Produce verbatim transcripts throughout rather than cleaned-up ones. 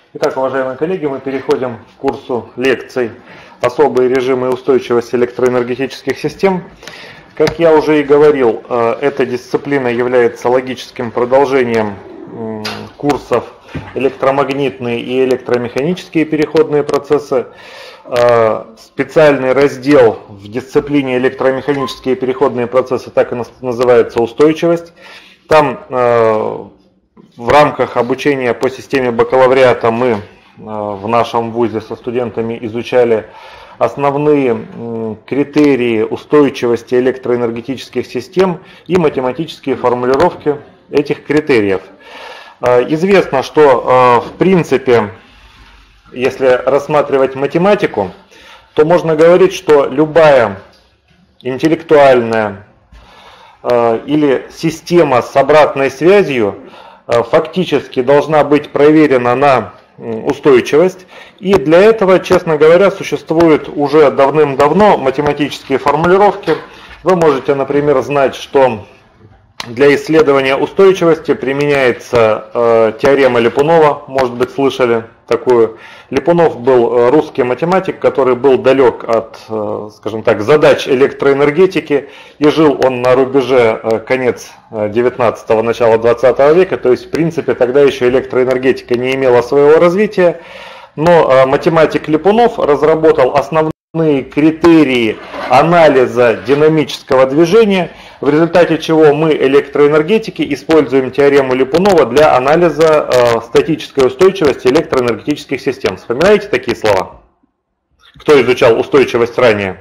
Итак, уважаемые коллеги, мы переходим к курсу лекций «Особые режимы устойчивости электроэнергетических систем». Как я уже и говорил, эта дисциплина является логическим продолжением курсов электромагнитные и электромеханические переходные процессы. Специальный раздел в дисциплине электромеханические переходные процессы так и называется «Устойчивость». Там в рамках обучения по системе бакалавриата мы в нашем вузе со студентами изучали основные критерии устойчивости электроэнергетических систем и математические формулировки этих критериев. Известно, что в принципе, если рассматривать математику, то можно говорить, что любая интеллектуальная или система с обратной связью фактически должна быть проверена на устойчивость. И для этого, честно говоря, существуют уже давным-давно математические формулировки. Вы можете, например, знать, что для исследования устойчивости применяется э, теорема Липунова, может быть, слышали такую. Липунов был русский математик, который был далек от, э, скажем так, задач электроэнергетики, и жил он на рубеже э, конец девятнадцатого, начала двадцатого века, то есть, в принципе, тогда еще электроэнергетика не имела своего развития, но э, математик Липунов разработал основные критерии анализа динамического движения, в результате чего мы, электроэнергетики, используем теорему Липунова для анализа э, статической устойчивости электроэнергетических систем. Вспоминаете такие слова? Кто изучал устойчивость ранее?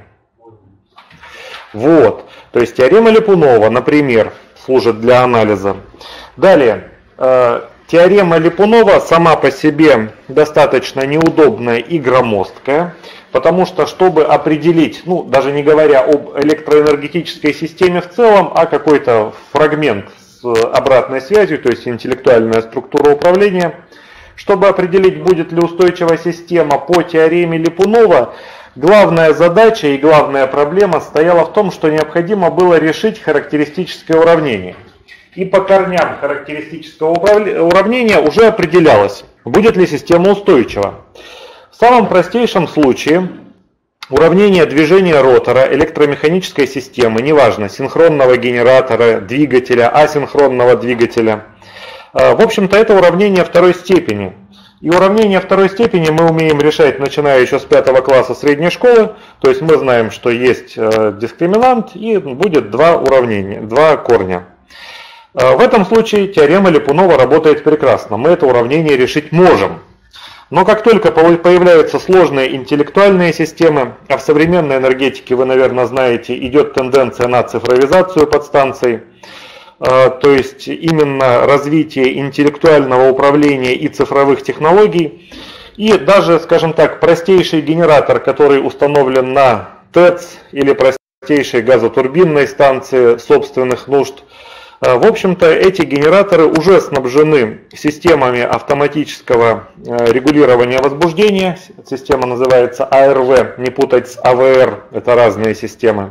Вот. То есть теорема Липунова, например, служит для анализа. Далее. Э, теорема Липунова сама по себе достаточно неудобная и громоздкая. Потому что, чтобы определить, ну, даже не говоря об электроэнергетической системе в целом, а какой-то фрагмент с обратной связью, то есть интеллектуальная структура управления, чтобы определить, будет ли устойчивая система по теореме Липунова, главная задача и главная проблема стояла в том, что необходимо было решить характеристическое уравнение. И по корням характеристического уравнения уже определялось, будет ли система устойчива. В самом простейшем случае уравнение движения ротора электромеханической системы, неважно, синхронного генератора, двигателя, асинхронного двигателя, в общем-то это уравнение второй степени. И уравнение второй степени мы умеем решать, начиная еще с пятого класса средней школы, то есть мы знаем, что есть дискриминант и будет два уравнения, два корня. В этом случае теорема Липунова работает прекрасно, мы это уравнение решить можем. Но как только появляются сложные интеллектуальные системы, а в современной энергетике, вы, наверное, знаете, идет тенденция на цифровизацию подстанций, то есть именно развитие интеллектуального управления и цифровых технологий, и даже, скажем так, простейший генератор, который установлен на ТЭЦ или простейшей газотурбинной станции собственных нужд, в общем-то, эти генераторы уже снабжены системами автоматического регулирования возбуждения. Система называется А Р В, не путать с А В Р, это разные системы.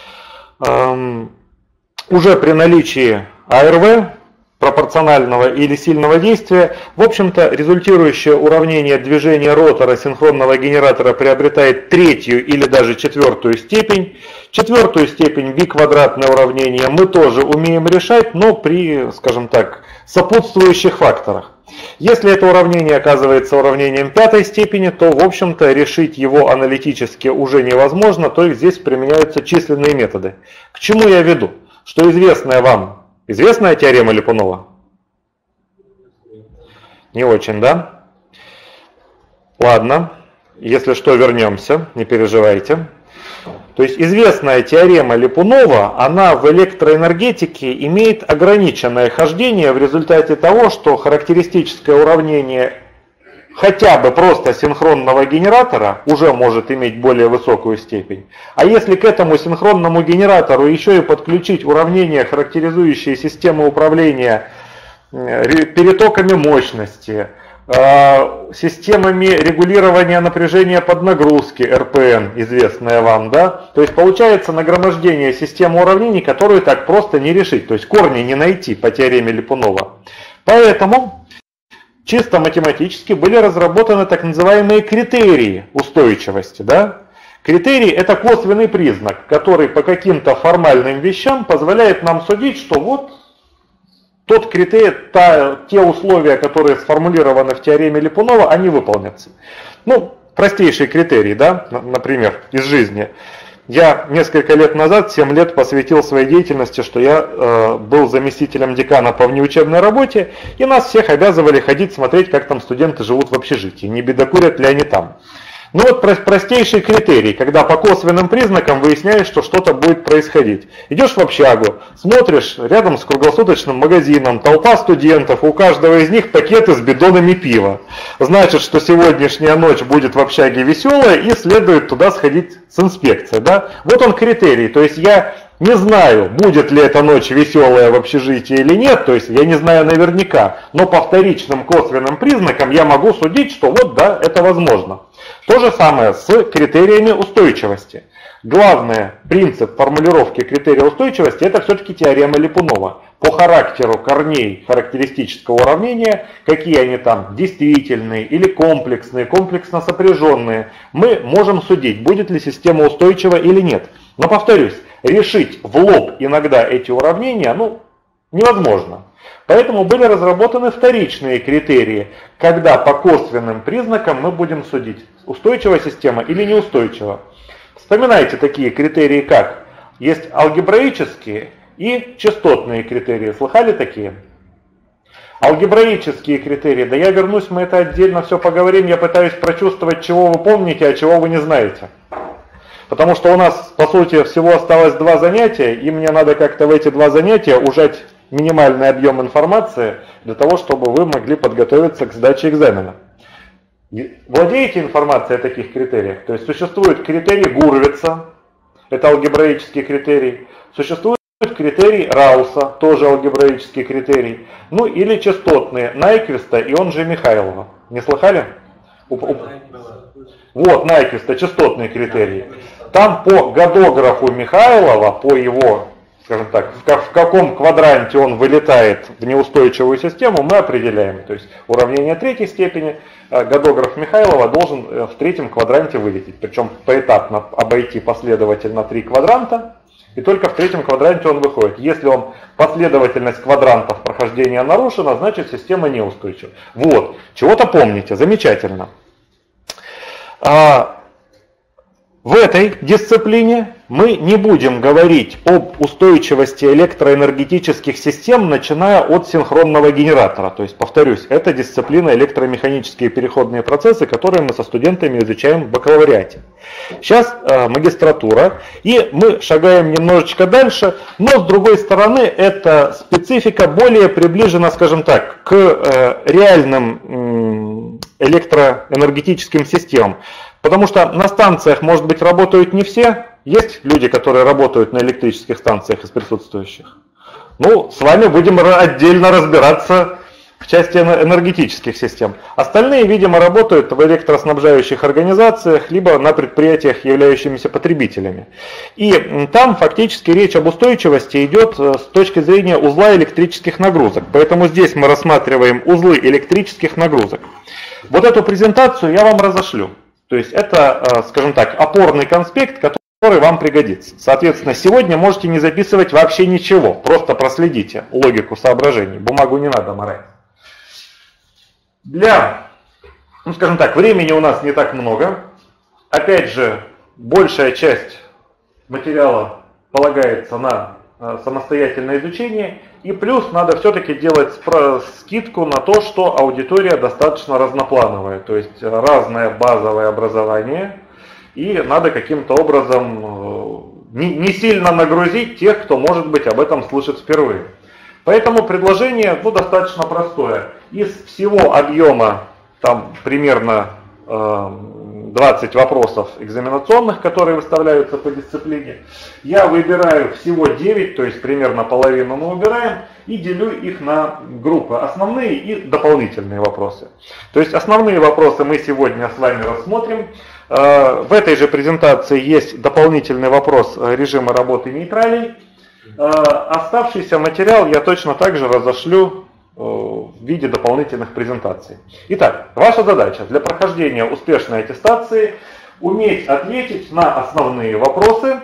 Уже при наличии А Р В, пропорционального или сильного действия, в общем-то, результирующее уравнение движения ротора синхронного генератора приобретает третью или даже четвертую степень. Четвертую степень би-квадратное уравнение мы тоже умеем решать, но при, скажем так, сопутствующих факторах. Если это уравнение оказывается уравнением пятой степени, то, в общем-то, решить его аналитически уже невозможно, то есть здесь применяются численные методы. К чему я веду? Что известная вам, известная теорема Липунова? Не очень, да? Ладно, если что, вернемся, не переживайте. То есть известная теорема Липунова, она в электроэнергетике имеет ограниченное хождение в результате того, что характеристическое уравнение хотя бы просто синхронного генератора уже может иметь более высокую степень. А если к этому синхронному генератору еще и подключить уравнение, характеризующее систему управления перетоками мощности, системами регулирования напряжения под нагрузки, Р П Н, известная вам, да? То есть получается нагромождение системы уравнений, которую так просто не решить, то есть корни не найти по теореме Липунова. Поэтому чисто математически были разработаны так называемые критерии устойчивости. Да? Критерий – это косвенный признак, который по каким-то формальным вещам позволяет нам судить, что вот тот критерий, та, те условия, которые сформулированы в теореме Липунова, они выполнятся. Ну, простейший критерий, да, например, из жизни. Я несколько лет назад, семь лет, посвятил своей деятельности, что я э, был заместителем декана по внеучебной работе, и нас всех обязывали ходить смотреть, как там студенты живут в общежитии, не бедокурят ли они там. Ну вот простейший критерий, когда по косвенным признакам выясняешь, что что-то будет происходить. Идешь в общагу, смотришь, рядом с круглосуточным магазином, толпа студентов, у каждого из них пакеты с бидонами пива. Значит, что сегодняшняя ночь будет в общаге веселая и следует туда сходить с инспекцией. Да? Вот он критерий, то есть я не знаю, будет ли эта ночь веселая в общежитии или нет, то есть я не знаю наверняка, но по вторичным косвенным признакам я могу судить, что вот да, это возможно. То же самое с критериями устойчивости. Главный принцип формулировки критерия устойчивости – это все-таки теорема Липунова. По характеру корней характеристического уравнения, какие они там, действительные или комплексные, комплексно сопряженные, мы можем судить, будет ли система устойчива или нет. Но повторюсь, решить в лоб иногда эти уравнения ну, невозможно. Поэтому были разработаны вторичные критерии, когда по косвенным признакам мы будем судить, устойчивая система или неустойчива. Вспоминайте такие критерии, как есть алгебраические и частотные критерии. Слыхали такие? Алгебраические критерии, да я вернусь, мы это отдельно все поговорим, я пытаюсь прочувствовать, чего вы помните, а чего вы не знаете. Потому что у нас, по сути, всего осталось два занятия, и мне надо как-то в эти два занятия ужать минимальный объем информации для того, чтобы вы могли подготовиться к сдаче экзамена. Владеете информацией о таких критериях? То есть существует критерий Гурвица, это алгебраический критерий, существует критерий Рауса, тоже алгебраический критерий, ну или частотные Найквиста и он же Михайлова. Не слыхали? Вот Найквиста, частотный критерий. Там по годографу Михайлова, по его, скажем так, в каком квадранте он вылетает в неустойчивую систему, мы определяем. То есть уравнение третьей степени, годограф Михайлова должен в третьем квадранте вылететь. Причем поэтапно обойти последовательно три квадранта, и только в третьем квадранте он выходит. Если он последовательность квадрантов прохождения нарушена, значит система неустойчива. Вот, чего-то помните, замечательно. В этой дисциплине мы не будем говорить об устойчивости электроэнергетических систем, начиная от синхронного генератора. То есть, повторюсь, это дисциплина электромеханические переходные процессы, которые мы со студентами изучаем в бакалавриате. Сейчас э, магистратура, и мы шагаем немножечко дальше, но с другой стороны, эта специфика более приближена, скажем так, к э, реальным э, электроэнергетическим системам. Потому что на станциях, может быть, работают не все. Есть люди, которые работают на электрических станциях из присутствующих. Ну, с вами будем отдельно разбираться в части энергетических систем. Остальные, видимо, работают в электроснабжающих организациях, либо на предприятиях, являющимися потребителями. И там фактически речь об устойчивости идет с точки зрения узла электрических нагрузок. Поэтому здесь мы рассматриваем узлы электрических нагрузок. Вот эту презентацию я вам разошлю. То есть это, скажем так, опорный конспект, который вам пригодится. Соответственно, сегодня можете не записывать вообще ничего, просто проследите логику соображений, бумагу не надо морать. Для, ну скажем так, времени у нас не так много. Опять же, большая часть материала полагается на самостоятельное изучение. И плюс надо все-таки делать скидку на то, что аудитория достаточно разноплановая. То есть разное базовое образование. И надо каким-то образом не сильно нагрузить тех, кто, может быть, об этом слышит впервые. Поэтому предложение ну, достаточно простое. Из всего объема там примерно двадцать вопросов экзаменационных, которые выставляются по дисциплине, я выбираю всего девять, то есть примерно половину мы убираем, и делю их на группы основные и дополнительные вопросы. То есть основные вопросы мы сегодня с вами рассмотрим. В этой же презентации есть дополнительный вопрос режима работы нейтралей. Оставшийся материал я точно так же разошлю в виде дополнительных презентаций. Итак, ваша задача для прохождения успешной аттестации уметь ответить на основные вопросы,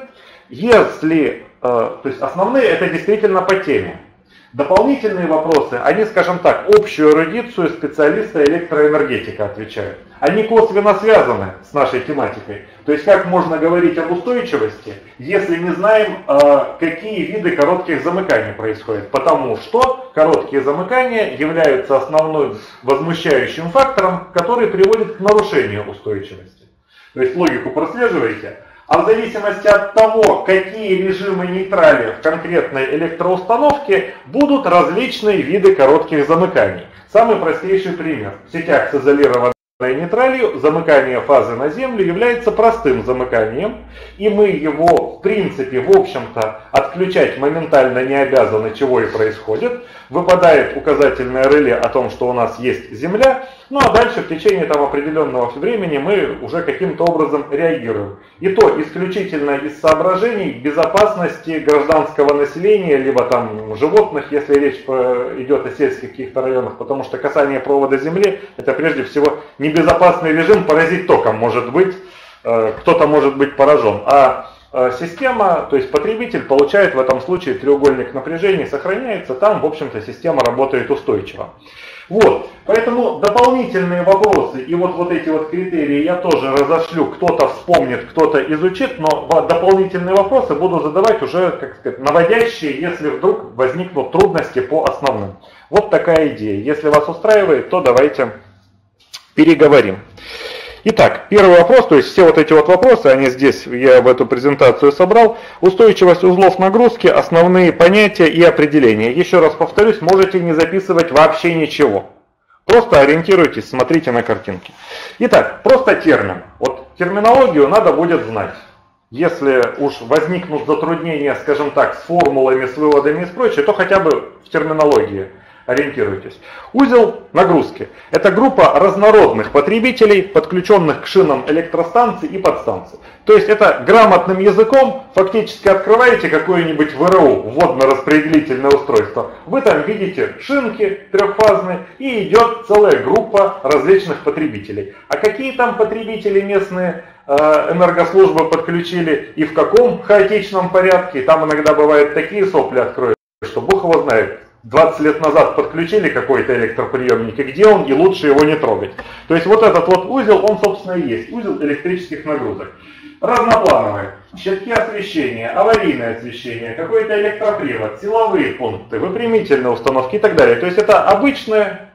если, то есть основные это действительно по теме. Дополнительные вопросы, они, скажем так, общую эрудицию специалиста электроэнергетика отвечают. Они косвенно связаны с нашей тематикой. То есть как можно говорить об устойчивости, если не знаем, какие виды коротких замыканий происходят. Потому что короткие замыкания являются основным возмущающим фактором, который приводит к нарушению устойчивости. То есть логику прослеживаете. А в зависимости от того, какие режимы нейтрали в конкретной электроустановке, будут различные виды коротких замыканий. Самый простейший пример. В сетях с изолированной нейтралью замыкание фазы на землю является простым замыканием, и мы его, в принципе, в общем-то, отключать моментально не обязаны, чего и происходит. Выпадает указательное реле о том, что у нас есть Земля, ну а дальше в течение там определенного времени мы уже каким-то образом реагируем. И то исключительно из соображений безопасности гражданского населения, либо там животных, если речь идет о сельских каких-то районах, потому что касание провода Земли это прежде всего небезопасный режим, поразить током может быть, кто-то может быть поражен. А система, то есть потребитель получает в этом случае треугольник напряжения, сохраняется, там в общем-то система работает устойчиво. Вот, поэтому дополнительные вопросы и вот, вот эти вот критерии я тоже разошлю, кто-то вспомнит, кто-то изучит, но дополнительные вопросы буду задавать уже, как сказать, наводящие, если вдруг возникнут трудности по основным. Вот такая идея. Если вас устраивает, то давайте переговорим. Итак, первый вопрос, то есть все вот эти вот вопросы, они здесь, я в эту презентацию собрал. Устойчивость узлов нагрузки, основные понятия и определения. Еще раз повторюсь, можете не записывать вообще ничего. Просто ориентируйтесь, смотрите на картинки. Итак, просто термин. Вот терминологию надо будет знать. Если уж возникнут затруднения, скажем так, с формулами, с выводами и с прочее, то хотя бы в терминологии ориентируйтесь. Узел нагрузки. Это группа разнородных потребителей, подключенных к шинам электростанций и подстанций. То есть это грамотным языком фактически открываете какое-нибудь ВРУ, вводно-распределительное устройство. Вы там видите шинки трехфазные и идет целая группа различных потребителей. А какие там потребители местные энергослужбы подключили и в каком хаотичном порядке? Там иногда бывают такие сопли откроют, что бог его знает. двадцать лет назад подключили какой-то электроприемник, и где он, и лучше его не трогать. То есть вот этот вот узел, он собственно и есть, узел электрических нагрузок. Разноплановые, щитки освещения, аварийное освещение, какой-то электропривод, силовые пункты, выпрямительные установки и так далее. То есть это обычная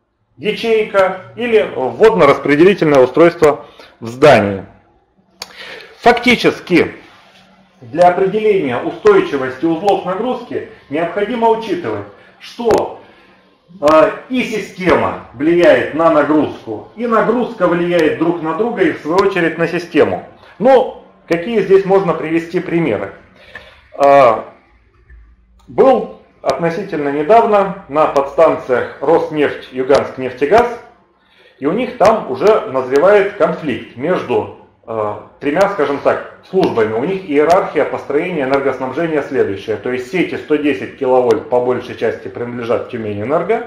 ячейка или вводно-распределительное устройство в здании. Фактически, для определения устойчивости узлов нагрузки необходимо учитывать, что э, и система влияет на нагрузку, и нагрузка влияет друг на друга и в свою очередь на систему. Но какие здесь можно привести примеры? Э, был относительно недавно на подстанциях Роснефть, Юганск-нефтегаз, и у них там уже назревает конфликт между тремя, скажем так, службами. У них иерархия построения энергоснабжения следующая. То есть сети сто десять киловольт по большей части принадлежат Тюменэнерго.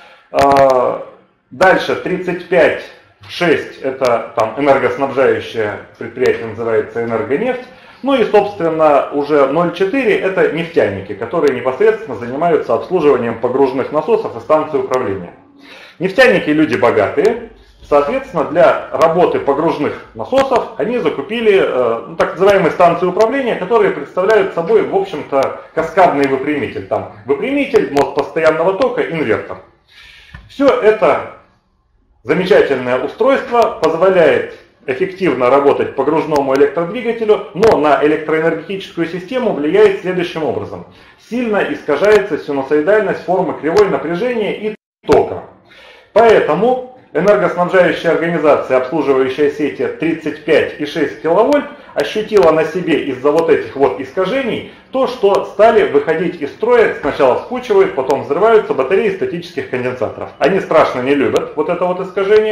Дальше тридцать пять шесть это там энергоснабжающее предприятие, называется Энергонефть. Ну и, собственно, уже ноль четыре это нефтяники, которые непосредственно занимаются обслуживанием погружных насосов и станций управления. Нефтяники люди богатые. Соответственно, для работы погружных насосов они закупили э, ну, так называемые станции управления, которые представляют собой, в общем-то, каскадный выпрямитель. Там выпрямитель, мост постоянного тока, инвертор. Все это замечательное устройство позволяет эффективно работать погружному электродвигателю, но на электроэнергетическую систему влияет следующим образом. Сильно искажается синусоидальность формы кривой напряжения и тока. Поэтому энергоснабжающая организация, обслуживающая сети тридцать пять и шесть киловольт, ощутила на себе из-за вот этих вот искажений то, что стали выходить из строя, сначала вспучивают, потом взрываются батареи статических конденсаторов. Они страшно не любят вот это вот искажение,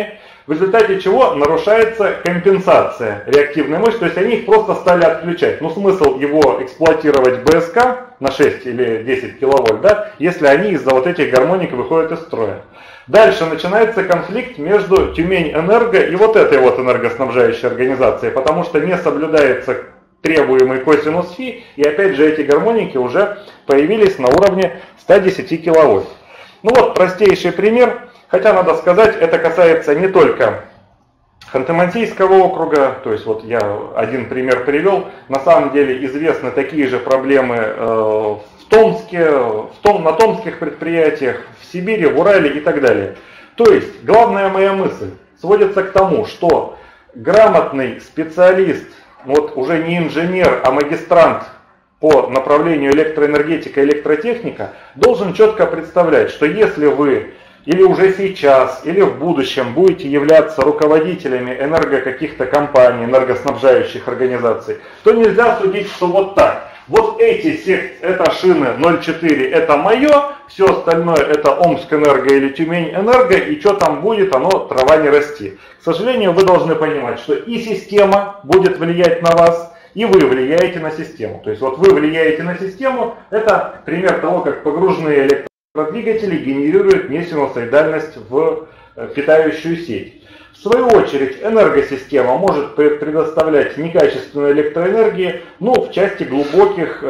в результате чего нарушается компенсация реактивной мощи, то есть они их просто стали отключать. Ну, смысл его эксплуатировать бэ эс ка на шесть или десять киловольт, да, если они из-за вот этих гармоник выходят из строя. Дальше начинается конфликт между Тюмень-Энерго и вот этой вот энергоснабжающей организацией, потому что не соблюдается требуемый косинус фи, и опять же эти гармоники уже появились на уровне ста десяти киловольт. Ну вот простейший пример, хотя надо сказать, это касается не только Ханты-Мансийского округа, то есть вот я один пример привел, на самом деле известны такие же проблемы э, в Томске, в Том, на томских предприятиях, в Сибири, в Урале и так далее. То есть главная моя мысль сводится к тому, что грамотный специалист, вот уже не инженер, а магистрант по направлению электроэнергетика и электротехника, должен четко представлять, что если вы или уже сейчас, или в будущем будете являться руководителями энерго каких-то компаний, энергоснабжающих организаций, то нельзя судить, что вот так. Вот эти, это шины ноль четыре, это мое, все остальное это Омскэнерго или Тюмень-Энерго, и что там будет, оно трава не расти. К сожалению, вы должны понимать, что и система будет влиять на вас, и вы влияете на систему. То есть вот вы влияете на систему, это пример того, как погруженные электродвигатели генерируют несинусоидальность в питающую сеть. В свою очередь, энергосистема может предоставлять некачественную электроэнергию, ну, в части глубоких,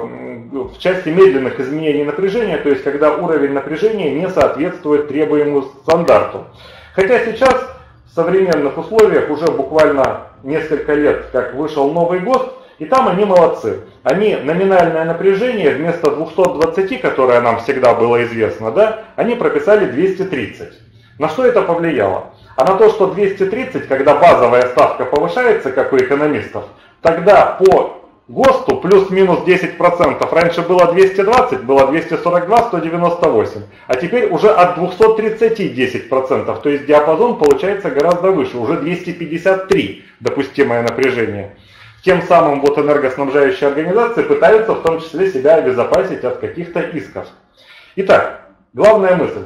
в части медленных изменений напряжения, то есть когда уровень напряжения не соответствует требуемому стандарту. Хотя сейчас в современных условиях уже буквально несколько лет, как вышел новый ГОСТ, и там они молодцы. Они номинальное напряжение вместо двухсот двадцати, которое нам всегда было известно, да, они прописали двести тридцать. На что это повлияло? А на то, что двести тридцать, когда базовая ставка повышается, как у экономистов, тогда по ГОСТу плюс-минус десять процентов. Раньше было двести двадцать, было двести сорок два, сто девяносто восемь. А теперь уже от двухсот тридцати десять процентов. То есть диапазон получается гораздо выше, уже двести пятьдесят три допустимое напряжение. Тем самым вот энергоснабжающие организации пытаются в том числе себя обезопасить от каких-то исков. Итак, главная мысль.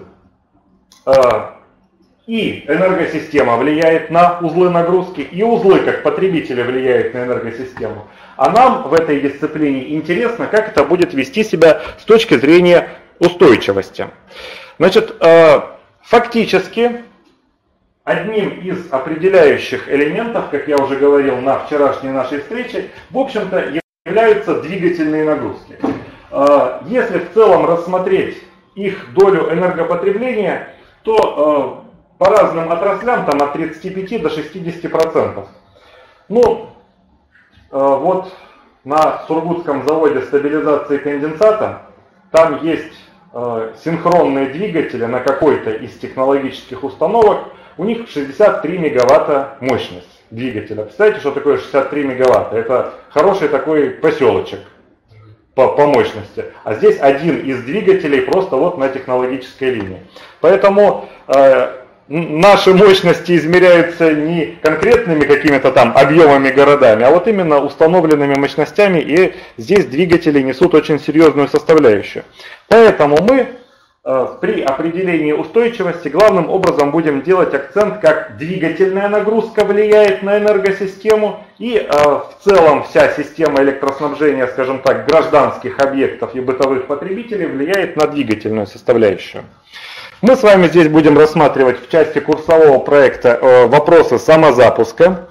И энергосистема влияет на узлы нагрузки, и узлы как потребители влияют на энергосистему. А нам в этой дисциплине интересно, как это будет вести себя с точки зрения устойчивости. Значит, фактически одним из определяющих элементов, как я уже говорил на вчерашней нашей встрече, в общем-то являются двигательные нагрузки. Если в целом рассмотреть их долю энергопотребления, то по разным отраслям там от тридцати пяти до шестидесяти процентов. Ну, вот на Сургутском заводе стабилизации конденсата там есть синхронные двигатели на какой-то из технологических установок. У них шестьдесят три мегаватта мощность двигателя. Представляете, что такое шестьдесят три мегаватта? Это хороший такой поселочек по, по мощности. А здесь один из двигателей просто вот на технологической линии. Поэтому э, наши мощности измеряются не конкретными какими-то там объемами городами, а вот именно установленными мощностями, и здесь двигатели несут очень серьезную составляющую. Поэтому мы э, при определении устойчивости главным образом будем делать акцент, как двигательная нагрузка влияет на энергосистему, и э, в целом вся система электроснабжения, скажем так, гражданских объектов и бытовых потребителей влияет на двигательную составляющую. Мы с вами здесь будем рассматривать в части курсового проекта э, вопросы самозапуска.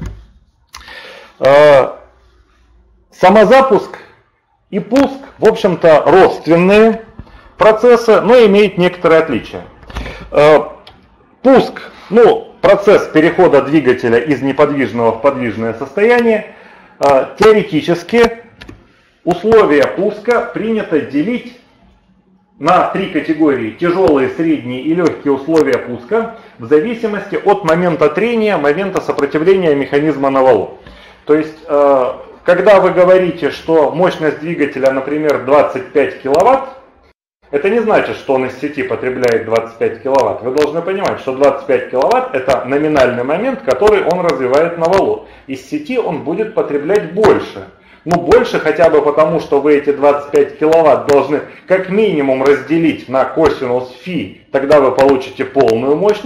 Э, самозапуск и пуск, в общем-то, родственные процессы, но имеют некоторые отличия. Э, пуск, ну, процесс перехода двигателя из неподвижного в подвижное состояние, э, теоретически условия пуска принято делить на три категории: тяжелые, средние и легкие условия пуска, в зависимости от момента трения, момента сопротивления механизма на валу. То есть, когда вы говорите, что мощность двигателя, например, двадцать пять киловатт, это не значит, что он из сети потребляет двадцать пять киловатт. Вы должны понимать, что двадцать пять киловатт это номинальный момент, который он развивает на валу. Из сети он будет потреблять больше. Ну, больше хотя бы потому, что вы эти двадцать пять киловатт должны как минимум разделить на косинус фи, тогда вы получите полную мощность,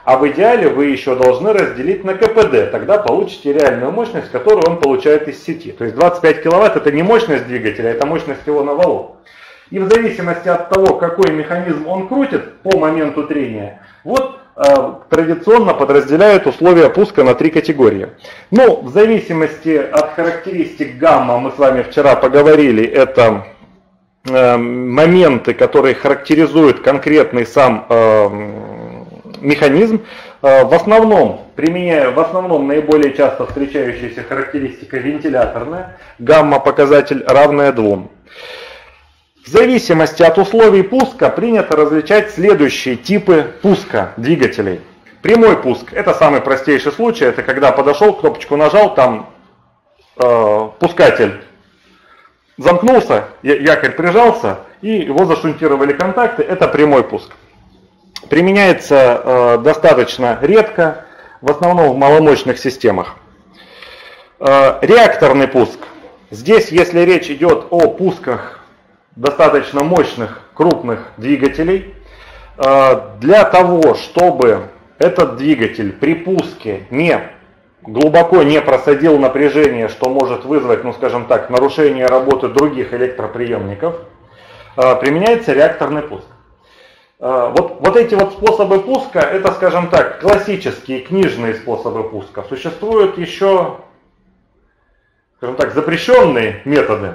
А в идеале вы еще должны разделить на ка пэ дэ, тогда получите реальную мощность, которую он получает из сети. То есть двадцать пять киловатт это не мощность двигателя, это мощность его навалов. И в зависимости от того, какой механизм он крутит по моменту трения, вот э, традиционно подразделяют условия пуска на три категории. Ну, в зависимости от характеристик гамма, мы с вами вчера поговорили, это э, моменты, которые характеризуют конкретный сам э, механизм. Э, в основном, применяя, в основном наиболее часто встречающаяся характеристика вентиляторная, гамма показатель равная двум. В зависимости от условий пуска принято различать следующие типы пуска двигателей. Прямой пуск – это самый простейший случай, это когда подошел, кнопочку нажал, там э, пускатель замкнулся, якорь прижался, и его зашунтировали контакты, это прямой пуск. Применяется э, достаточно редко, в основном в маломощных системах. Э, реакторный пуск. Здесь, если речь идет о пусках достаточно мощных, крупных двигателей, для того, чтобы этот двигатель при пуске не глубоко не просадил напряжение, что может вызвать, ну скажем так, нарушение работы других электроприемников, применяется реакторный пуск. Вот, вот эти вот способы пуска, это, скажем так, классические книжные способы пуска. Существуют еще, скажем так, запрещенные методы.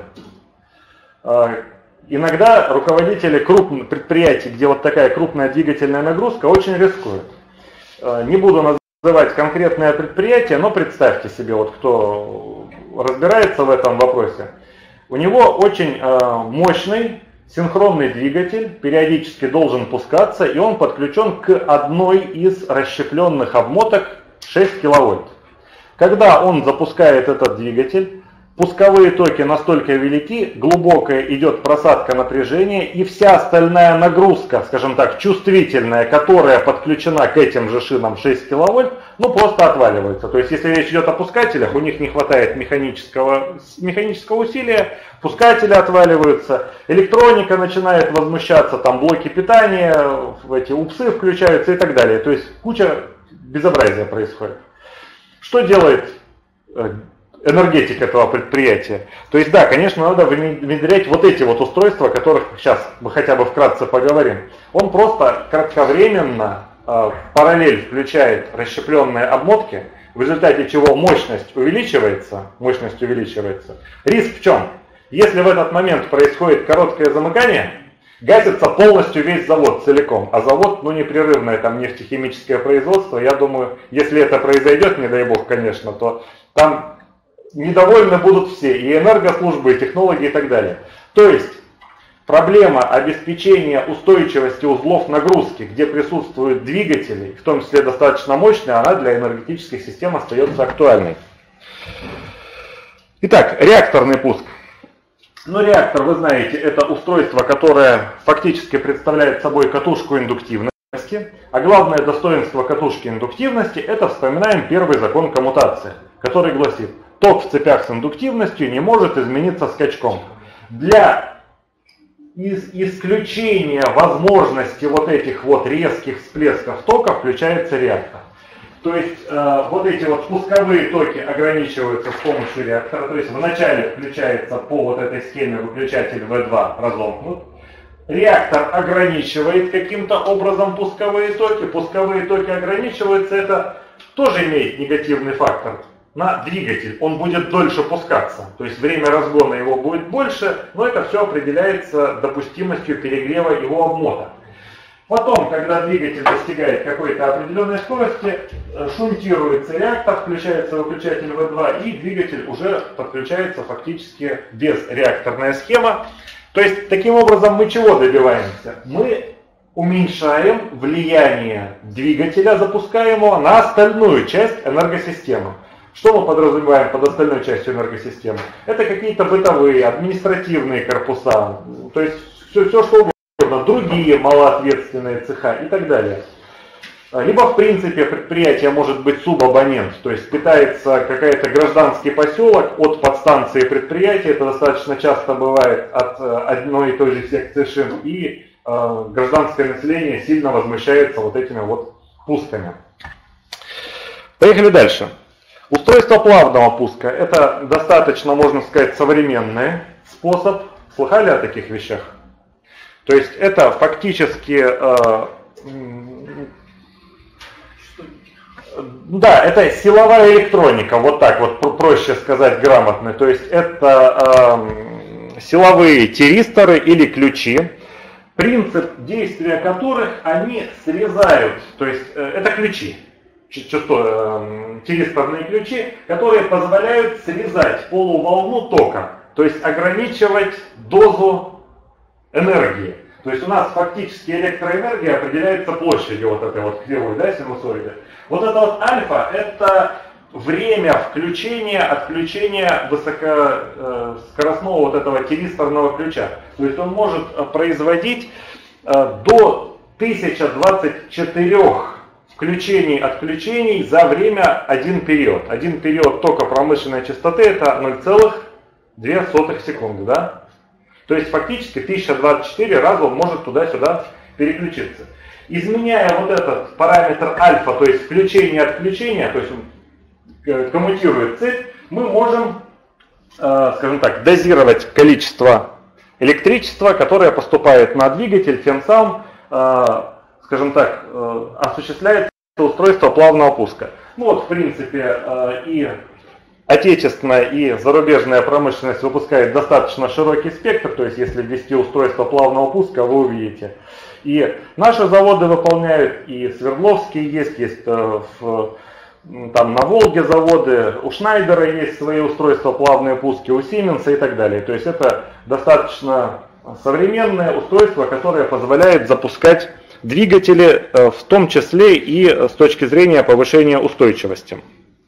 Иногда руководители крупных предприятий, где вот такая крупная двигательная нагрузка, очень рискуют. Не буду называть конкретное предприятие, но представьте себе, вот кто разбирается в этом вопросе, у него очень мощный синхронный двигатель, периодически должен пускаться, и он подключен к одной из расщепленных обмоток шесть киловольт. Когда он запускает этот двигатель, пусковые токи настолько велики, глубокая идет просадка напряжения, и вся остальная нагрузка, скажем так, чувствительная, которая подключена к этим же шинам шесть киловольт, ну просто отваливается. То есть если речь идет о пускателях, у них не хватает механического, механического усилия, пускатели отваливаются, электроника начинает возмущаться, там блоки питания, эти упсы включаются и так далее. То есть куча безобразия происходит. Что делает энергетик этого предприятия? То есть да, конечно, надо внедрять вот эти вот устройства, о которых сейчас мы хотя бы вкратце поговорим. Он просто кратковременно э, в параллель включает расщепленные обмотки, в результате чего мощность увеличивается, мощность увеличивается. Риск в чем? Если в этот момент происходит короткое замыкание, гасится полностью весь завод целиком, а завод, ну, непрерывное там нефтехимическое производство, я думаю, если это произойдет, не дай бог, конечно, то там недовольны будут все, и энергослужбы, и технологи, и так далее. То есть проблема обеспечения устойчивости узлов нагрузки, где присутствуют двигатели, в том числе достаточно мощные, она для энергетических систем остается актуальной. Итак, реакторный пуск. Ну, реактор, вы знаете, это устройство, которое фактически представляет собой катушку индуктивности, а главное достоинство катушки индуктивности — это, вспоминаем, первый закон коммутации, который гласит: ток в цепях с индуктивностью не может измениться скачком. Для из исключения возможности вот этих вот резких всплесков тока включается реактор. То есть э, вот эти вот пусковые токи ограничиваются с помощью реактора. То есть вначале включается по вот этой схеме выключатель вэ два разомкнут. Реактор ограничивает каким-то образом пусковые токи. Пусковые токи ограничиваются, это тоже имеет негативный фактор на двигатель. Он будет дольше пускаться. То есть время разгона его будет больше, но это все определяется допустимостью перегрева его обмоток. Потом, когда двигатель достигает какой-то определенной скорости, шунтируется реактор, включается выключатель вэ два, и двигатель уже подключается фактически без реакторная схема. То есть, таким образом, мы чего добиваемся? Мы уменьшаем влияние двигателя запускаемого на остальную часть энергосистемы. Что мы подразумеваем под остальной частью энергосистемы? Это какие-то бытовые, административные корпуса, то есть все, все что угодно, другие малоответственные цеха и так далее. Либо в принципе предприятие может быть субабонент, то есть питается какой-то гражданский поселок от подстанции предприятия, это достаточно часто бывает от одной и той же секции шин, и э, гражданское население сильно возмущается вот этими вот пусками. Поехали дальше. Устройство плавного пуска. Это достаточно, можно сказать, современный способ. Слыхали о таких вещах? То есть это фактически... Э, да, это силовая электроника, вот так вот проще сказать грамотно. То есть это э, силовые тиристоры или ключи, принцип действия которых они срезают, то есть э, это ключи, часто, э, тиристорные ключи, которые позволяют срезать полуволну тока, то есть ограничивать дозу энергии. То есть у нас фактически электроэнергия определяется площадью вот этой вот кривой, да, синусоиды. Вот это вот альфа, это время включения, отключения высокоскоростного вот этого тиристорного ключа. То есть он может производить до тысяча двадцать четыре включений-отключений за время один период. Один период тока промышленной частоты это ноль целых две сотых секунды, да? То есть фактически тысяча двадцать четыре раза он может туда-сюда переключиться. Изменяя вот этот параметр альфа, то есть включение-отключение, то есть он коммутирует цепь, мы можем, скажем так, дозировать количество электричества, которое поступает на двигатель, тем самым, скажем так, осуществляется устройство плавного пуска. Ну вот, в принципе, и отечественная и зарубежная промышленность выпускает достаточно широкий спектр, то есть если ввести устройство плавного пуска, вы увидите. И наши заводы выполняют, и Свердловские есть, есть в, там на Волге заводы, у Шнайдера есть свои устройства плавные пуски, у Сименса и так далее. То есть это достаточно современное устройство, которое позволяет запускать двигатели, в том числе и с точки зрения повышения устойчивости.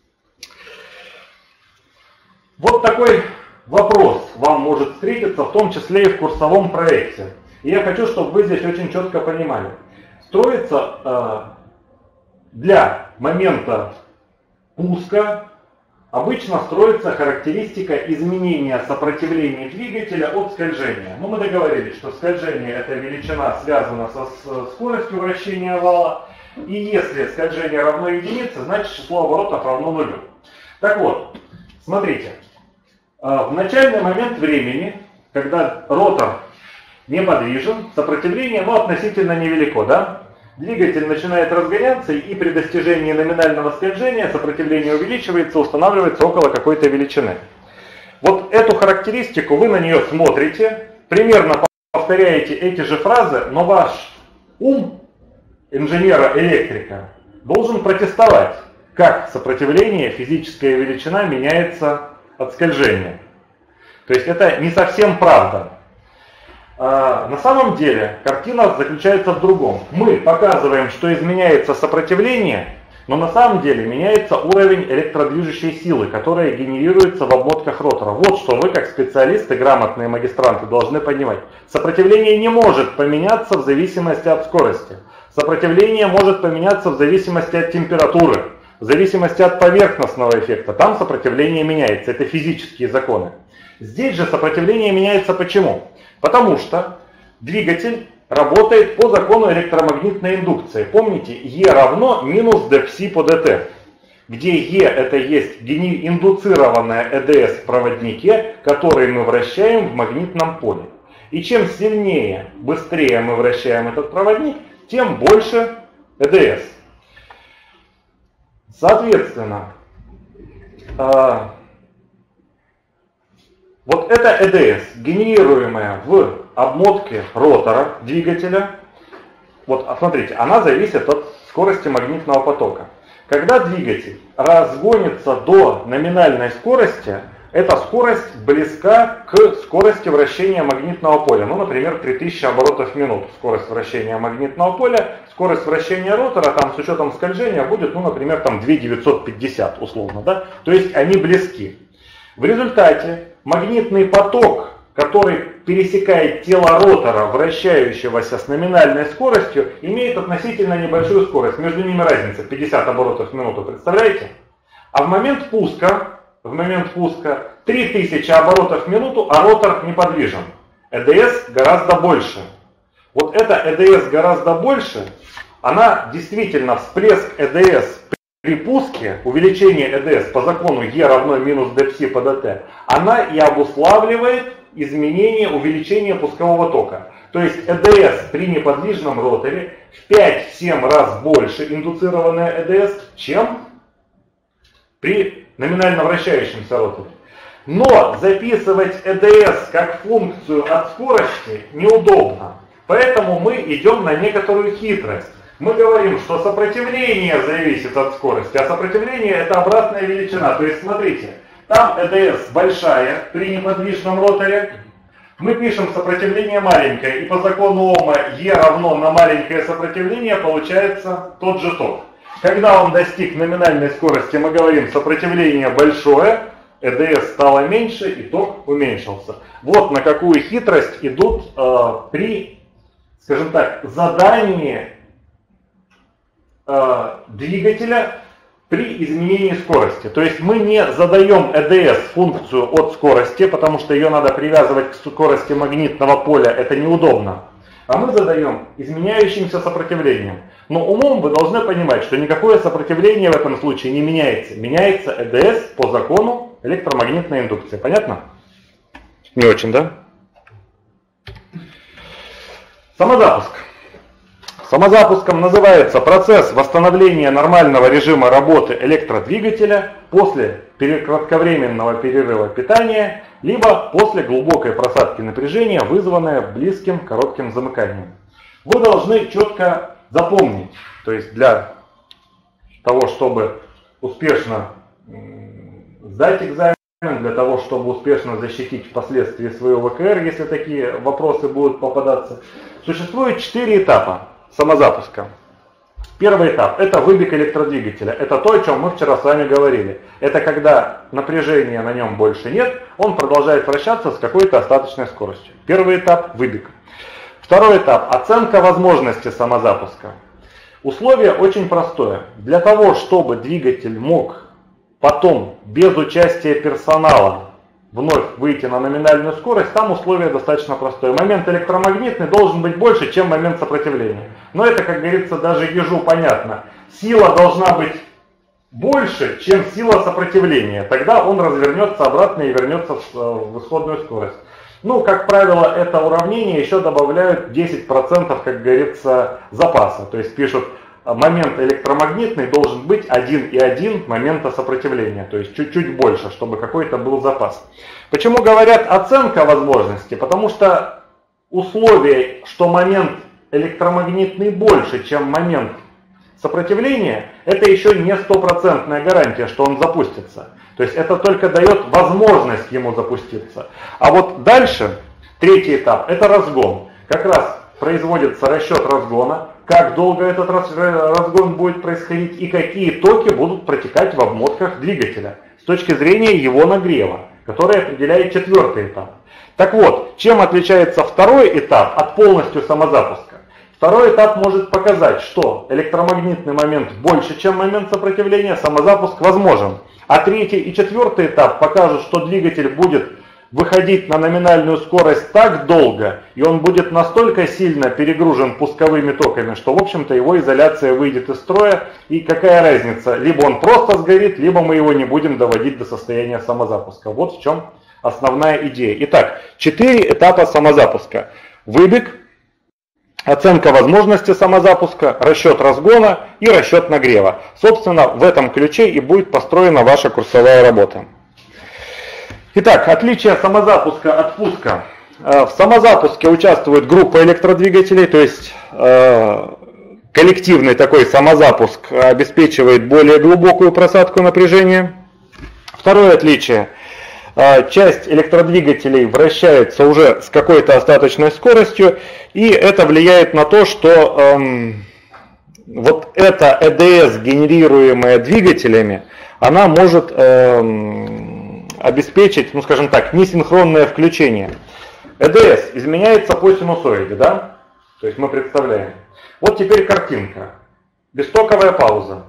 Вот такой вопрос вам может встретиться, в том числе и в курсовом проекте. И я хочу, чтобы вы здесь очень четко понимали. Строится э, для момента пуска, обычно строится характеристика изменения сопротивления двигателя от скольжения. Ну, мы договорились, что скольжение это величина связана со скоростью вращения вала. И если скольжение равно единице, значит число оборотов равно нулю. Так вот, смотрите. В начальный момент времени, когда ротор неподвижен, сопротивление ну, относительно невелико, да? Двигатель начинает разгоняться, и при достижении номинального скольжения сопротивление увеличивается, устанавливается около какой-то величины. Вот эту характеристику вы на нее смотрите, примерно повторяете эти же фразы, но ваш ум инженера-электрика должен протестовать, как сопротивление, физическая величина меняется от скольжения. То есть это не совсем правда. А, на самом деле картина заключается в другом. Мы показываем, что изменяется сопротивление, но на самом деле меняется уровень электродвижущей силы, которая генерируется в обмотках ротора. Вот что вы, как специалисты, грамотные магистранты, должны понимать. Сопротивление не может поменяться в зависимости от скорости. Сопротивление может поменяться в зависимости от температуры. В зависимости от поверхностного эффекта, там сопротивление меняется, это физические законы. Здесь же сопротивление меняется почему? Потому что двигатель работает по закону электромагнитной индукции. Помните, E равно минус dψ по dt, где E это есть индуцированная и ди эс в проводнике, который мы вращаем в магнитном поле. И чем сильнее, быстрее мы вращаем этот проводник, тем больше и ди эс. Соответственно, э, вот эта и ди эс, генерируемая в обмотке ротора двигателя, вот смотрите, она зависит от скорости магнитного потока. Когда двигатель разгонится до номинальной скорости, эта скорость близка к скорости вращения магнитного поля. Ну, например, три тысячи оборотов в минуту скорость вращения магнитного поля. Скорость вращения ротора там с учетом скольжения будет, ну, например, там две тысячи девятьсот пятьдесят условно, да? То есть они близки. В результате магнитный поток, который пересекает тело ротора, вращающегося с номинальной скоростью, имеет относительно небольшую скорость. Между ними разница пятьдесят оборотов в минуту, представляете? А в момент пуска, в момент пуска три тысячи оборотов в минуту, а ротор неподвижен. и ди эс гораздо больше. Вот это и ди эс гораздо больше, она действительно всплеск и ди эс при пуске, увеличение и ди эс по закону E равно минус dψ по dt, она и обуславливает изменение, увеличение пускового тока. То есть и ди эс при неподвижном роторе в пять-семь раз больше индуцированная и ди эс, чем при номинально вращающемся роторе. Но записывать и ди эс как функцию от скорости неудобно. Поэтому мы идем на некоторую хитрость. Мы говорим, что сопротивление зависит от скорости, а сопротивление это обратная величина. То есть смотрите, там и ди эс большая при неподвижном роторе. Мы пишем сопротивление маленькое, и по закону Ома E равно на маленькое сопротивление получается тот же ток. Когда он достиг номинальной скорости, мы говорим сопротивление большое, и ди эс стало меньше и ток уменьшился. Вот на какую хитрость идут э, при, скажем так, задании э, двигателя при изменении скорости. То есть мы не задаем и ди эс функцию от скорости, потому что ее надо привязывать к скорости магнитного поля, это неудобно. А мы задаем изменяющимся сопротивлением. Но умом вы должны понимать, что никакое сопротивление в этом случае не меняется. Меняется и ди эс по закону электромагнитной индукции. Понятно? Не очень, да? Самозапуск. Самозапуском называется процесс восстановления нормального режима работы электродвигателя после кратковременного перерыва питания, либо после глубокой просадки напряжения, вызванное близким коротким замыканием. Вы должны четко запомнить, то есть для того, чтобы успешно сдать экзамен, для того, чтобы успешно защитить впоследствии своего вэ ка эр, если такие вопросы будут попадаться, существует четыре этапа самозапуска. Первый этап – это выбег электродвигателя. Это то, о чем мы вчера с вами говорили. Это когда напряжения на нем больше нет, он продолжает вращаться с какой-то остаточной скоростью. Первый этап – выбег. Второй этап – оценка возможности самозапуска. Условие очень простое. Для того, чтобы двигатель мог потом без участия персонала вновь выйти на номинальную скорость, там условие достаточно простое. Момент электромагнитный должен быть больше, чем момент сопротивления. Но это, как говорится, даже ежу понятно. Сила должна быть больше, чем сила сопротивления. Тогда он развернется обратно и вернется в исходную скорость. Ну, как правило, это уравнение еще добавляют десять процентов, как говорится, запаса. То есть пишут, момент электромагнитный должен быть один и один момента сопротивления, то есть чуть-чуть больше, чтобы какой-то был запас. Почему говорят оценка возможности? Потому что условие, что момент электромагнитный больше, чем момент сопротивления, это еще не стопроцентная гарантия, что он запустится. То есть это только дает возможность ему запуститься. А вот дальше, третий этап, это разгон. Как раз производится расчет разгона, как долго этот разгон будет происходить и какие токи будут протекать в обмотках двигателя с точки зрения его нагрева, который определяет четвертый этап. Так вот, чем отличается второй этап от полностью самозапуска? Второй этап может показать, что электромагнитный момент больше, чем момент сопротивления, самозапуск возможен. А третий и четвертый этап покажут, что двигатель будет выходить на номинальную скорость так долго, и он будет настолько сильно перегружен пусковыми токами, что, в общем-то, его изоляция выйдет из строя, и какая разница, либо он просто сгорит, либо мы его не будем доводить до состояния самозапуска. Вот в чем основная идея. Итак, четыре этапа самозапуска. Выбег, оценка возможности самозапуска, расчет разгона и расчет нагрева. Собственно, в этом ключе и будет построена ваша курсовая работа. Итак, отличие самозапуска от пуска. В самозапуске участвует группа электродвигателей, то есть коллективный такой самозапуск обеспечивает более глубокую просадку напряжения. Второе отличие. Часть электродвигателей вращается уже с какой-то остаточной скоростью, и это влияет на то, что эм, вот эта и ди эс, генерируемая двигателями, она может эм, обеспечить, ну скажем так, несинхронное включение. и ди эс изменяется по синусоиде, да? То есть мы представляем. Вот теперь картинка. Бестоковая пауза.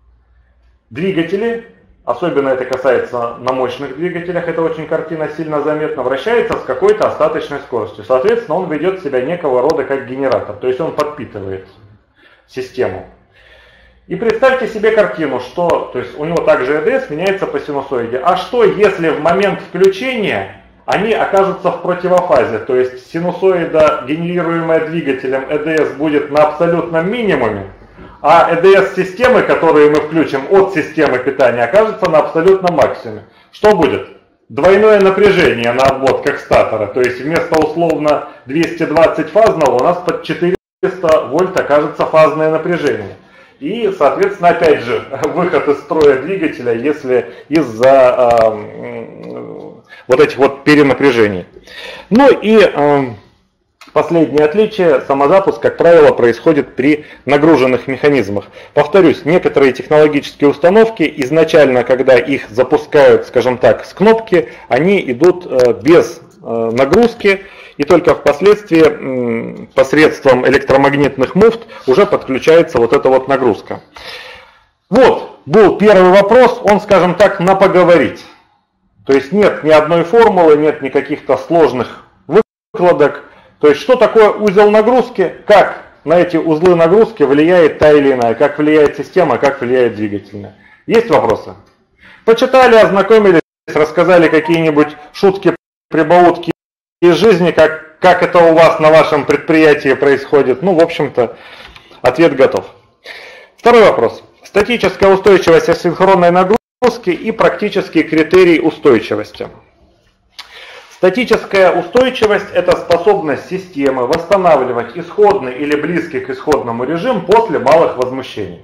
Двигатели, особенно это касается на мощных двигателях, это очень картина сильно заметна, вращается с какой-то остаточной скоростью. Соответственно, он ведет себя некого рода как генератор, то есть он подпитывается. систему. И представьте себе картину, что, то есть у него также и ди эс меняется по синусоиде. А что, если в момент включения они окажутся в противофазе, то есть синусоида, генерируемая двигателем и ди эс, будет на абсолютном минимуме, а и ди эс-системы, которые мы включим от системы питания, окажутся на абсолютном максимуме. Что будет? Двойное напряжение на обводках статора, то есть вместо условно двести двадцать фазного у нас под четыреста вольт окажется фазное напряжение. И, соответственно, опять же, выход из строя двигателя, если из-за э, вот этих вот перенапряжений. Ну и э, последнее отличие, самозапуск, как правило, происходит при нагруженных механизмах. Повторюсь, некоторые технологические установки, изначально, когда их запускают, скажем так, с кнопки, они идут э, без э, нагрузки, и только впоследствии посредством электромагнитных муфт уже подключается вот эта вот нагрузка. Вот, был первый вопрос, он, скажем так, на поговорить. То есть нет ни одной формулы, нет никаких-то сложных выкладок. То есть что такое узел нагрузки, как на эти узлы нагрузки влияет та или иная, как влияет система, как влияет двигательная. Есть вопросы? Почитали, ознакомились, рассказали какие-нибудь шутки, прибаутки из жизни, как, как это у вас на вашем предприятии происходит. Ну, в общем-то, ответ готов. Второй вопрос. Статическая устойчивость асинхронной нагрузки и практический критерий устойчивости. Статическая устойчивость – это способность системы восстанавливать исходный или близкий к исходному режим после малых возмущений.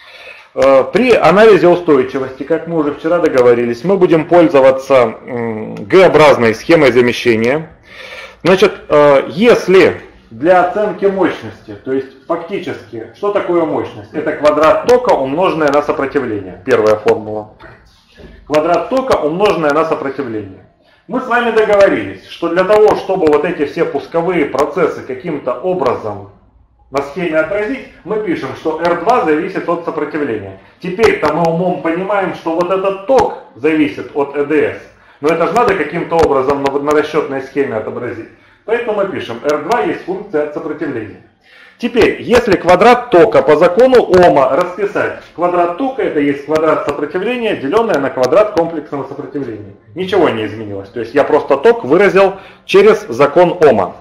При анализе устойчивости, как мы уже вчера договорились, мы будем пользоваться Г-образной схемой замещения. Значит, если для оценки мощности, то есть фактически, что такое мощность? Это квадрат тока, умноженное на сопротивление. Первая формула. Квадрат тока, умноженное на сопротивление. Мы с вами договорились, что для того, чтобы вот эти все пусковые процессы каким-то образом на схеме отразить, мы пишем, что эр два зависит от сопротивления. Теперь-то мы умом понимаем, что вот этот ток зависит от и ди эс. Но это же надо каким-то образом на, на расчетной схеме отобразить. Поэтому мы пишем, эр два есть функция от сопротивления. Теперь, если квадрат тока по закону Ома расписать, квадрат тока это есть квадрат сопротивления, деленное на квадрат комплексного сопротивления. Ничего не изменилось. То есть я просто ток выразил через закон Ома.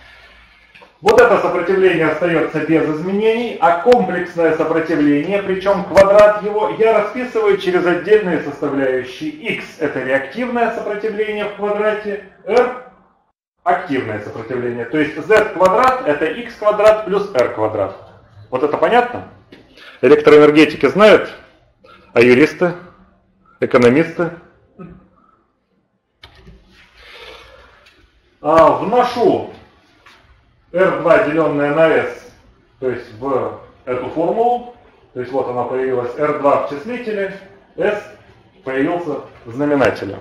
Вот это сопротивление остается без изменений, а комплексное сопротивление, причем квадрат его, я расписываю через отдельные составляющие. X это реактивное сопротивление в квадрате, R активное сопротивление. То есть Z квадрат это X квадрат плюс R квадрат. Вот это понятно? Электроэнергетики знают, а юристы, экономисты? А, вношу эр два деленное на S, то есть в эту формулу, то есть вот она появилась, эр два в числителе, S появился в знаменателе.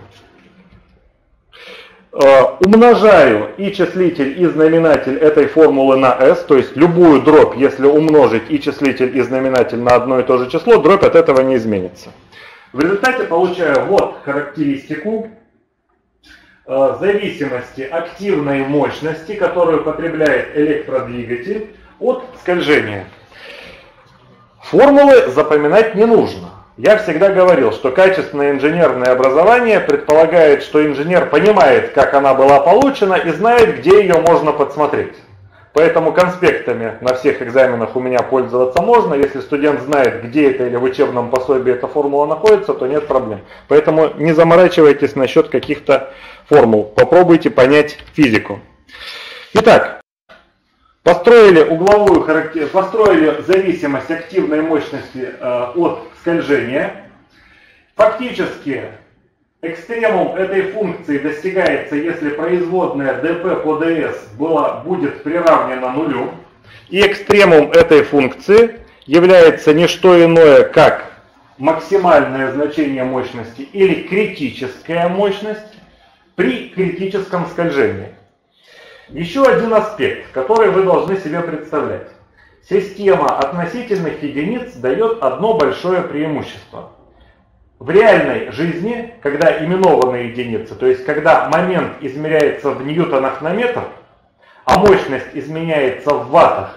Умножаю и числитель, и знаменатель этой формулы на S, то есть любую дробь, если умножить и числитель, и знаменатель на одно и то же число, дробь от этого не изменится. В результате получаю вот характеристику зависимости активной мощности, которую потребляет электродвигатель, от скольжения. Формулы запоминать не нужно. Я всегда говорил, что качественное инженерное образование предполагает, что инженер понимает, как она была получена, и знает, где ее можно подсмотреть. Поэтому конспектами на всех экзаменах у меня пользоваться можно. Если студент знает, где это или в учебном пособии эта формула находится, то нет проблем. Поэтому не заморачивайтесь насчет каких-то формул. Попробуйте понять физику. Итак, построили угловую характер... построили зависимость активной мощности э, от скольжения. Фактически экстремум этой функции достигается, если производная dp по ds была, будет приравнена нулю. И экстремум этой функции является не что иное, как максимальное значение мощности или критическая мощность при критическом скольжении. Еще один аспект, который вы должны себе представлять. Система относительных единиц дает одно большое преимущество. В реальной жизни, когда именованные единицы, то есть когда момент измеряется в ньютонах на метр, а мощность изменяется в ваттах,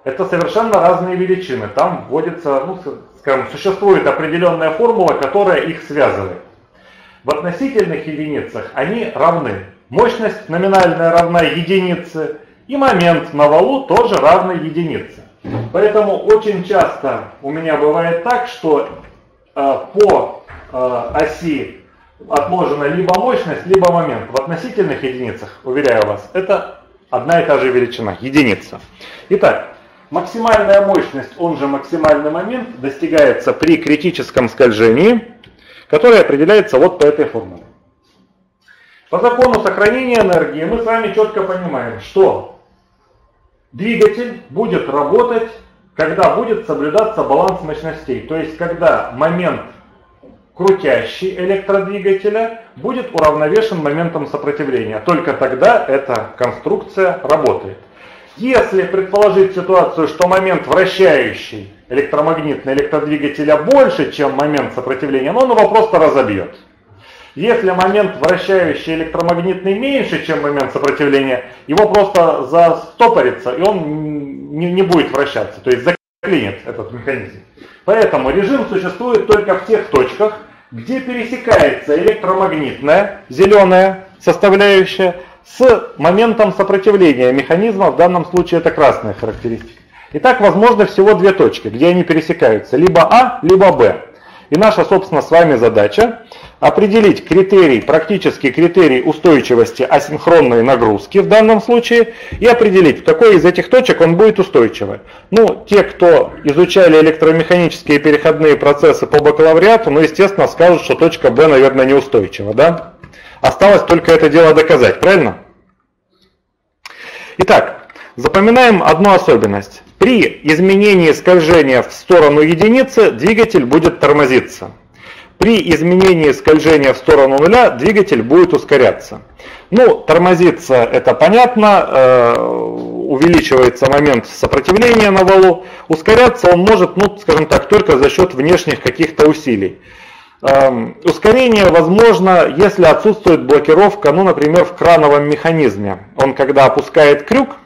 Это совершенно разные величины. Там вводится, ну, скажем, существует определенная формула, которая их связывает. В относительных единицах они равны. Мощность номинальная равна единице, и момент на валу тоже равный единице. Поэтому очень часто у меня бывает так, что э, по э, оси отложена либо мощность, либо момент. В относительных единицах, уверяю вас, это одна и та же величина, единица. Итак, максимальная мощность, он же максимальный момент, достигается при критическом скольжении, которое определяется вот по этой формуле. По закону сохранения энергии мы с вами четко понимаем, что двигатель будет работать, когда будет соблюдаться баланс мощностей. То есть, когда момент крутящий электродвигателя будет уравновешен моментом сопротивления. Только тогда эта конструкция работает. Если предположить ситуацию, что момент вращающий электромагнитный электродвигателя больше, чем момент сопротивления, но он его просто разобьет. Если момент вращающий электромагнитный меньше, чем момент сопротивления, его просто застопорится, и он не, не будет вращаться, то есть заклинит этот механизм. Поэтому режим существует только в тех точках, где пересекается электромагнитная, зеленая составляющая, с моментом сопротивления механизма, в данном случае это красная характеристика. Итак, возможно всего две точки, где они пересекаются, либо А, либо Б. И наша, собственно, с вами задача определить критерий, практический критерий устойчивости асинхронной нагрузки в данном случае и определить, в какой из этих точек он будет устойчивый. Ну, те, кто изучали электромеханические переходные процессы по бакалавриату, ну, естественно, скажут, что точка Б, наверное, неустойчива, да? Осталось только это дело доказать, правильно? Итак, запоминаем одну особенность. При изменении скольжения в сторону единицы двигатель будет тормозиться. При изменении скольжения в сторону нуля двигатель будет ускоряться. Ну, тормозиться это понятно, э, увеличивается момент сопротивления на валу. Ускоряться он может, ну, скажем так, только за счет внешних каких-то усилий. Э, ускорение возможно, если отсутствует блокировка, ну, например, в крановом механизме. Он когда опускает крюк,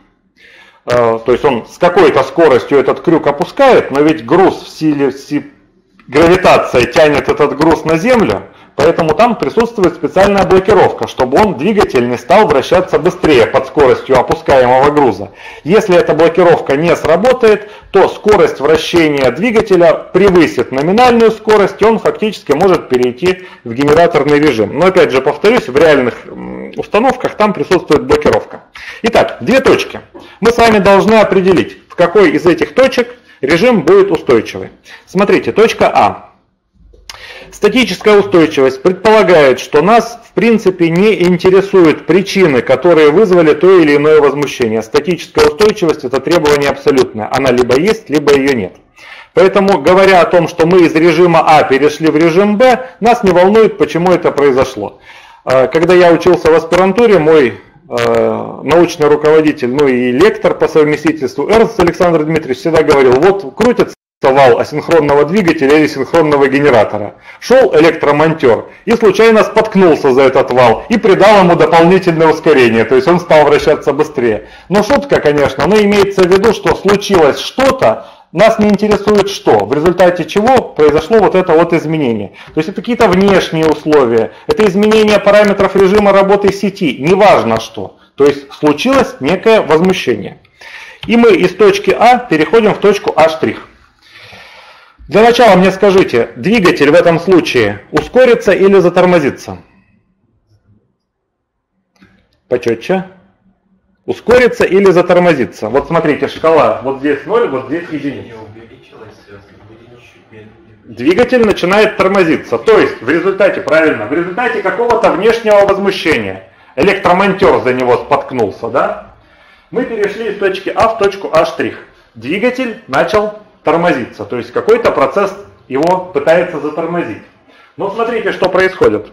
то есть он с какой-то скоростью этот крюк опускает, но ведь груз в силе, в силе гравитация тянет этот груз на землю, поэтому там присутствует специальная блокировка, чтобы он, двигатель, не стал вращаться быстрее под скоростью опускаемого груза. Если эта блокировка не сработает, то скорость вращения двигателя превысит номинальную скорость, и он фактически может перейти в генераторный режим. Но опять же повторюсь, в реальных установках там присутствует блокировка. Итак, две точки. Мы с вами должны определить, в какой из этих точек режим будет устойчивый. Смотрите, точка А. Статическая устойчивость предполагает, что нас в принципе не интересуют причины, которые вызвали то или иное возмущение. Статическая устойчивость — это требование абсолютное. Она либо есть, либо ее нет. Поэтому, говоря о том, что мы из режима А перешли в режим Б, нас не волнует, почему это произошло. Когда я учился в аспирантуре, мой научный руководитель, ну и лектор по совместительству Эрнст Александр Дмитриевич всегда говорил: вот крутится вал асинхронного двигателя или синхронного генератора. Шел электромонтер и случайно споткнулся за этот вал и придал ему дополнительное ускорение, то есть он стал вращаться быстрее. Но шутка, конечно, но имеется в виду, что случилось что-то, нас не интересует что, в результате чего произошло вот это вот изменение. То есть это какие-то внешние условия, это изменение параметров режима работы сети, неважно что. То есть случилось некое возмущение. И мы из точки А переходим в точку А'. Для начала мне скажите, двигатель в этом случае ускорится или затормозится? Почетче. Ускорится или затормозится? Вот смотрите, шкала, вот здесь ноль, вот здесь единица. Двигатель начинает тормозиться, то есть в результате, правильно, в результате какого-то внешнего возмущения. Электромонтер за него споткнулся, да? Мы перешли из точки А в точку А'. Двигатель начал тормозиться, то есть какой-то процесс его пытается затормозить. Но смотрите, что происходит.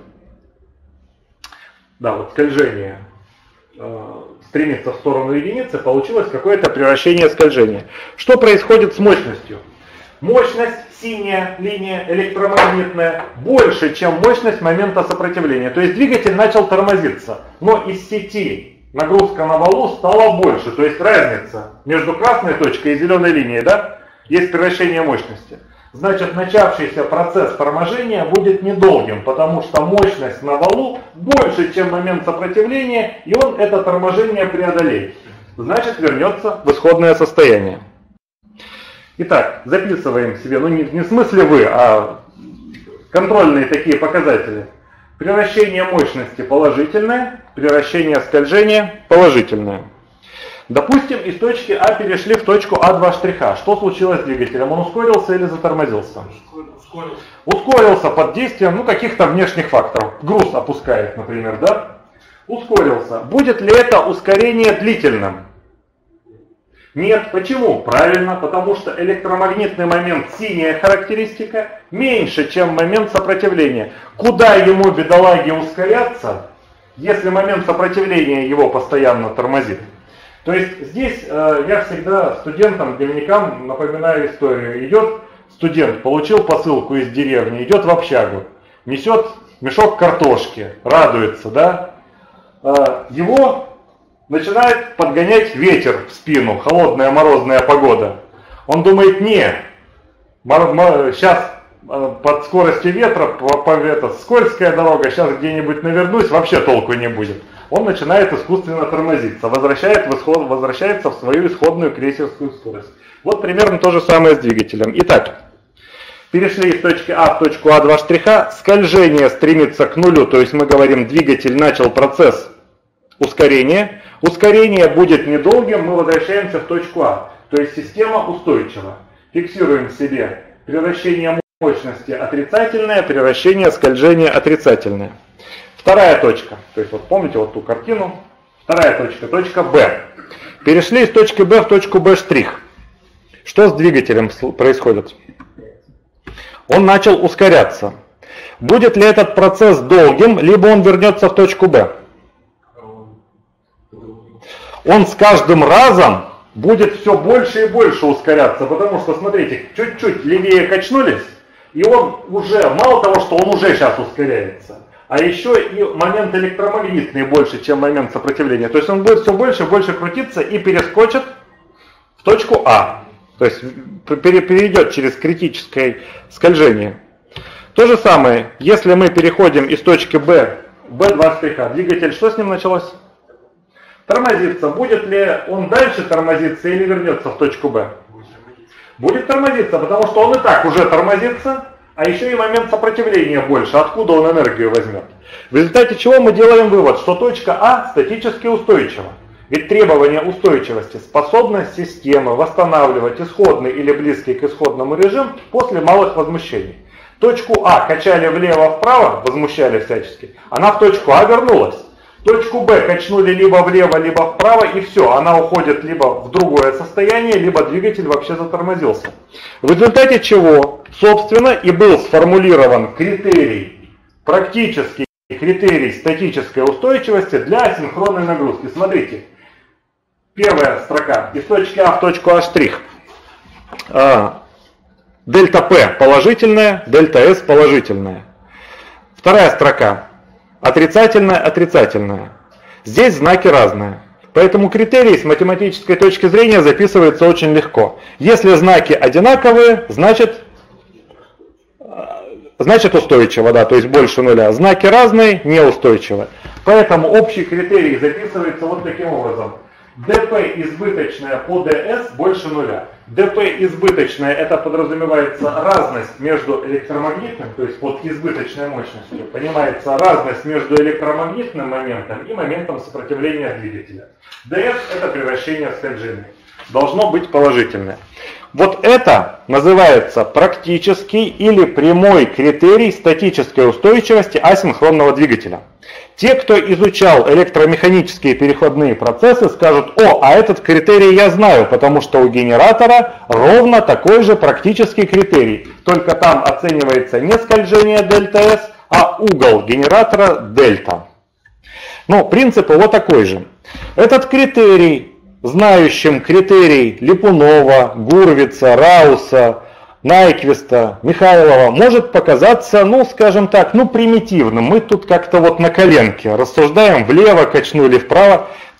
Да, вот скольжение стремится в сторону единицы, получилось какое-то превращение скольжения. Что происходит с мощностью? Мощность, синяя линия электромагнитная, больше, чем мощность момента сопротивления. То есть двигатель начал тормозиться, но из сети нагрузка на валу стала больше. То есть разница между красной точкой и зеленой линией, да, есть превращение мощности. Значит, начавшийся процесс торможения будет недолгим, потому что мощность на валу больше, чем момент сопротивления, и он это торможение преодолеет. Значит, вернется в исходное состояние. Итак, записываем себе, ну не, не в смысле вы, а контрольные такие показатели. Превращение мощности положительное, превращение скольжения положительное. Допустим, из точки А перешли в точку А два штриха. Что случилось с двигателем? Он ускорился или затормозился? Ускорился. Ускорился под действием ну, каких-то внешних факторов. Груз опускает, например, да? Ускорился. Будет ли это ускорение длительным? Нет. Почему? Правильно, потому что электромагнитный момент, синяя характеристика, меньше, чем момент сопротивления. Куда ему, бедолаге, ускоряться, если момент сопротивления его постоянно тормозит? То есть здесь э, я всегда студентам, дневникам напоминаю историю. Идет студент, получил посылку из деревни, идет в общагу, несет мешок картошки, радуется, да? Э, его начинает подгонять ветер в спину, холодная морозная погода. Он думает, не, сейчас э, под скоростью ветра, по, по, это, скользкая дорога, сейчас где-нибудь навернусь, вообще толку не будет. Он начинает искусственно тормозиться, возвращает в исход, возвращается в свою исходную крейсерскую скорость. Вот примерно то же самое с двигателем. Итак, перешли из точки А в точку А два штриха, скольжение стремится к нулю, то есть мы говорим, двигатель начал процесс ускорения. Ускорение будет недолгим, мы возвращаемся в точку А, то есть система устойчива. Фиксируем себе превращение мощности отрицательное, превращение скольжения отрицательное. Вторая точка, то есть вот помните вот ту картину, вторая точка, точка Б. Перешли из точки Б в точку Б штрих. Что с двигателем происходит? Он начал ускоряться. Будет ли этот процесс долгим, либо он вернется в точку Б? Он с каждым разом будет все больше и больше ускоряться, потому что, смотрите, чуть-чуть левее качнулись, и он уже, мало того, что он уже сейчас ускоряется, а еще и момент электромагнитный больше, чем момент сопротивления. То есть он будет все больше и больше крутиться и перескочит в точку А. То есть перейдет через критическое скольжение. То же самое, если мы переходим из точки Б, Б два штриха, двигатель, что с ним началось? Тормозиться. Будет ли он дальше тормозиться или вернется в точку Б? Будет тормозиться, потому что он и так уже тормозится. А еще и момент сопротивления больше, откуда он энергию возьмет. В результате чего мы делаем вывод, что точка А статически устойчива. Ведь требование устойчивости – способность системы восстанавливать исходный или близкий к исходному режим после малых возмущений. Точку А качали влево-вправо, возмущали всячески, она в точку А вернулась. Точку Б качнули либо влево, либо вправо, и все, она уходит либо в другое состояние, либо двигатель вообще затормозился. В результате чего, собственно, и был сформулирован критерий, практический критерий статической устойчивости для асинхронной нагрузки. Смотрите, первая строка, из точки А в точку А штрих. Дельта П положительная, дельта С положительная. Вторая строка. Отрицательное, отрицательное. Здесь знаки разные. Поэтому критерий с математической точки зрения записывается очень легко. Если знаки одинаковые, значит, значит устойчиво, да, то есть больше нуля. Знаки разные, неустойчивы. Поэтому общий критерий записывается вот таким образом. ДП избыточная по ДС больше нуля. ДП избыточная, это подразумевается разность между электромагнитным, то есть под избыточной мощностью, понимается разность между электромагнитным моментом и моментом сопротивления двигателя. ДС это превращение в скольжение. Должно быть положительное. Вот это называется практический или прямой критерий статической устойчивости асинхронного двигателя. Те, кто изучал электромеханические переходные процессы, скажут: о, а этот критерий я знаю, потому что у генератора ровно такой же практический критерий. Только там оценивается не скольжение дельта S, а угол генератора дельта. Но принцип его такой же. Этот критерий, знающим критерий Липунова, Гурвица, Рауса, Найквиста, Михайлова, может показаться, ну, скажем так, ну, примитивным. Мы тут как-то вот на коленке рассуждаем, влево качнули, вправо.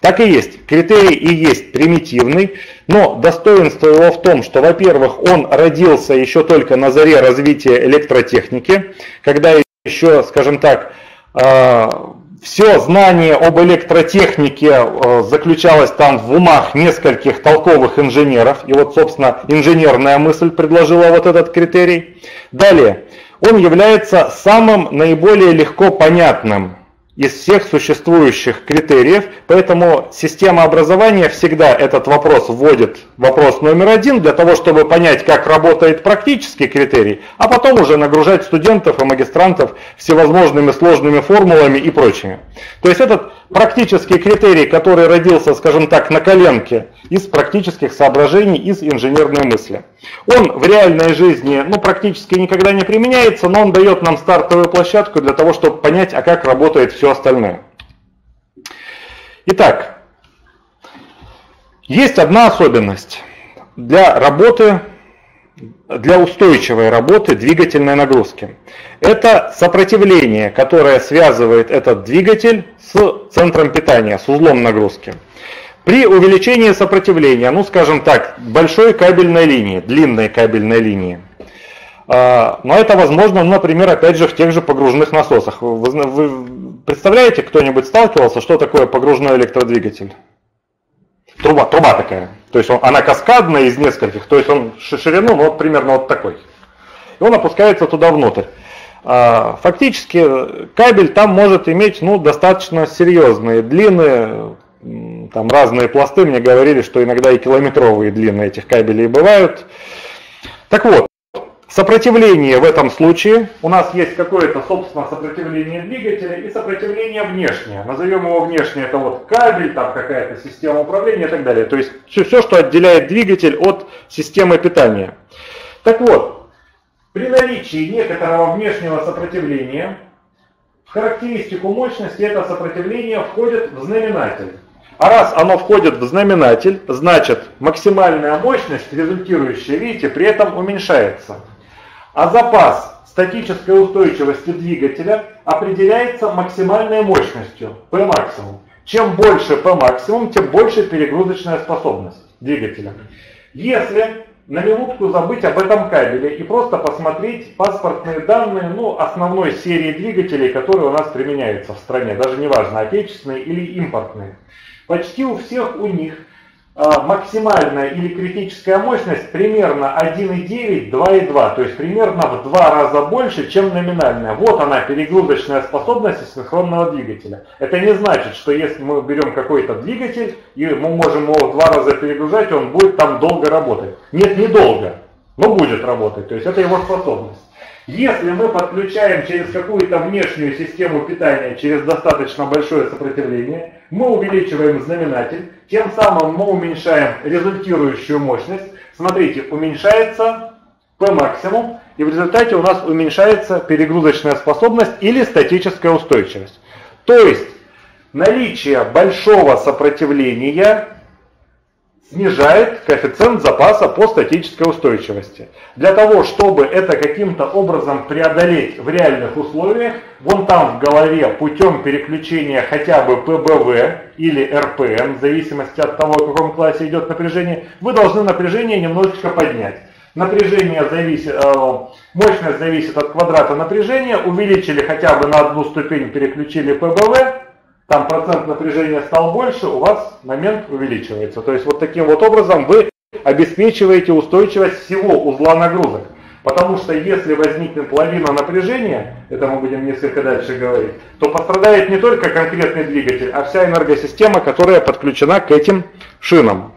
Так и есть. Критерий и есть примитивный, но достоинство его в том, что, во-первых, он родился еще только на заре развития электротехники, когда еще, скажем так, все знание об электротехнике заключалось там в умах нескольких толковых инженеров, и вот, собственно, инженерная мысль предложила вот этот критерий. Далее, он является самым наиболее легко понятным из всех существующих критериев, поэтому система образования всегда этот вопрос вводит, вопрос номер один, для того, чтобы понять, как работает практический критерий, а потом уже нагружать студентов и магистрантов всевозможными сложными формулами и прочими. То есть этот практический критерий, который родился, скажем так, на коленке из практических соображений, из инженерной мысли. Он в реальной жизни ну, практически никогда не применяется, но он дает нам стартовую площадку для того, чтобы понять, а как работает все остальное. Итак, есть одна особенность для работы, для устойчивой работы двигательной нагрузки. Это сопротивление, которое связывает этот двигатель с центром питания, с узлом нагрузки. При увеличении сопротивления, ну скажем так, большой кабельной линии, длинной кабельной линии, но это возможно, например, опять же в тех же погружных насосах. Вы, вы представляете, кто-нибудь сталкивался, что такое погружной электродвигатель? Труба, труба такая. То есть он, она каскадная из нескольких, то есть он ширину, ну, вот примерно вот такой. И он опускается туда внутрь. Фактически кабель там может иметь ну, достаточно серьезные длины, там разные пласты, мне говорили, что иногда и километровые длины этих кабелей бывают. Так вот, сопротивление в этом случае, у нас есть какое-то собственно сопротивление двигателя и сопротивление внешнее. Назовем его внешнее, это вот кабель, там какая-то система управления и так далее. То есть все, все, что отделяет двигатель от системы питания. Так вот, при наличии некоторого внешнего сопротивления, в характеристику мощности это сопротивление входит в знаменатель. А раз оно входит в знаменатель, значит максимальная мощность, результирующая, видите, при этом уменьшается. А запас статической устойчивости двигателя определяется максимальной мощностью, P максимум. Чем больше P максимум, тем больше перегрузочная способность двигателя. Если на минутку забыть об этом кабеле и просто посмотреть паспортные данные ну, основной серии двигателей, которые у нас применяются в стране, даже неважно, отечественные или импортные. Почти у всех у них а, максимальная или критическая мощность примерно один и девять — два и два, то есть примерно в два раза больше, чем номинальная. Вот она, перегрузочная способность синхронного двигателя. Это не значит, что если мы берем какой-то двигатель и мы можем его в два раза перегружать, он будет там долго работать. Нет, не долго, но будет работать, то есть это его способность. Если мы подключаем через какую-то внешнюю систему питания, через достаточно большое сопротивление, мы увеличиваем знаменатель, тем самым мы уменьшаем результирующую мощность. Смотрите, уменьшается P максимум, и в результате у нас уменьшается перегрузочная способность или статическая устойчивость. То есть наличие большого сопротивления снижает коэффициент запаса по статической устойчивости. Для того, чтобы это каким-то образом преодолеть в реальных условиях, вон там в голове путем переключения хотя бы P B V или R P M, в зависимости от того, в каком классе идет напряжение, вы должны напряжение немножечко поднять. Напряжение зависит, мощность зависит от квадрата напряжения, увеличили хотя бы на одну ступень, переключили P B V, там процент напряжения стал больше, у вас момент увеличивается. То есть вот таким вот образом вы обеспечиваете устойчивость всего узла нагрузок. Потому что если возникнет лавина напряжения, это мы будем несколько дальше говорить, то пострадает не только конкретный двигатель, а вся энергосистема, которая подключена к этим шинам.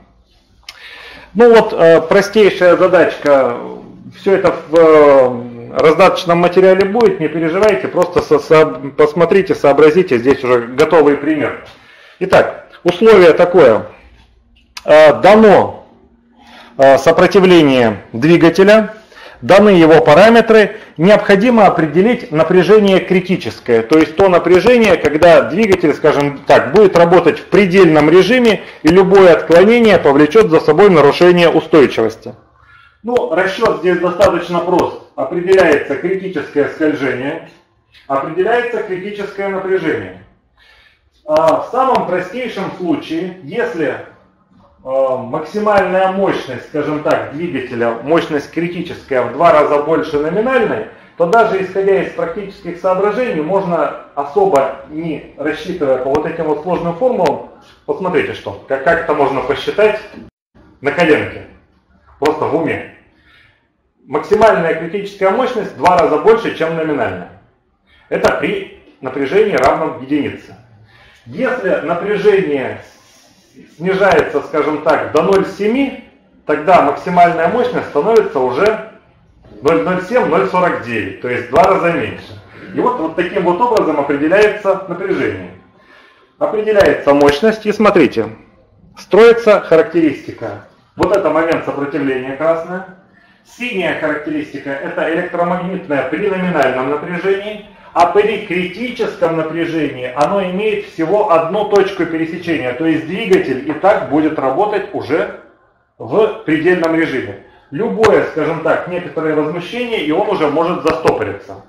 Ну вот э, простейшая задачка, все это в э, раздаточном материале будет, не переживайте, просто со, со, посмотрите, сообразите, здесь уже готовый пример. Итак, условие такое, э, дано э, сопротивление двигателя, даны его параметры, необходимо определить напряжение критическое, то есть то напряжение, когда двигатель, скажем так, будет работать в предельном режиме и любое отклонение повлечет за собой нарушение устойчивости. Ну, расчет здесь достаточно прост. Определяется критическое скольжение, определяется критическое напряжение. В самом простейшем случае, если максимальная мощность, скажем так, двигателя, мощность критическая в два раза больше номинальной, то даже исходя из практических соображений, можно особо не рассчитывая по вот этим вот сложным формулам, посмотрите что, как, как это можно посчитать на коленке, просто в уме. Максимальная критическая мощность в два раза больше, чем номинальная. Это при напряжении равном единице. Если напряжение снижается, скажем так, до ноль целых семь десятых, тогда максимальная мощность становится уже ноль целых семь - ноль целых сорок девять, то есть в два раза меньше. И вот, вот таким вот образом определяется напряжение. Определяется мощность, и смотрите, строится характеристика. Вот это момент сопротивления красная. Синяя характеристика – это электромагнитное при номинальном напряжении, а при критическом напряжении оно имеет всего одну точку пересечения, то есть двигатель и так будет работать уже в предельном режиме. Любое, скажем так, некоторое возмущение, и он уже может застопориться.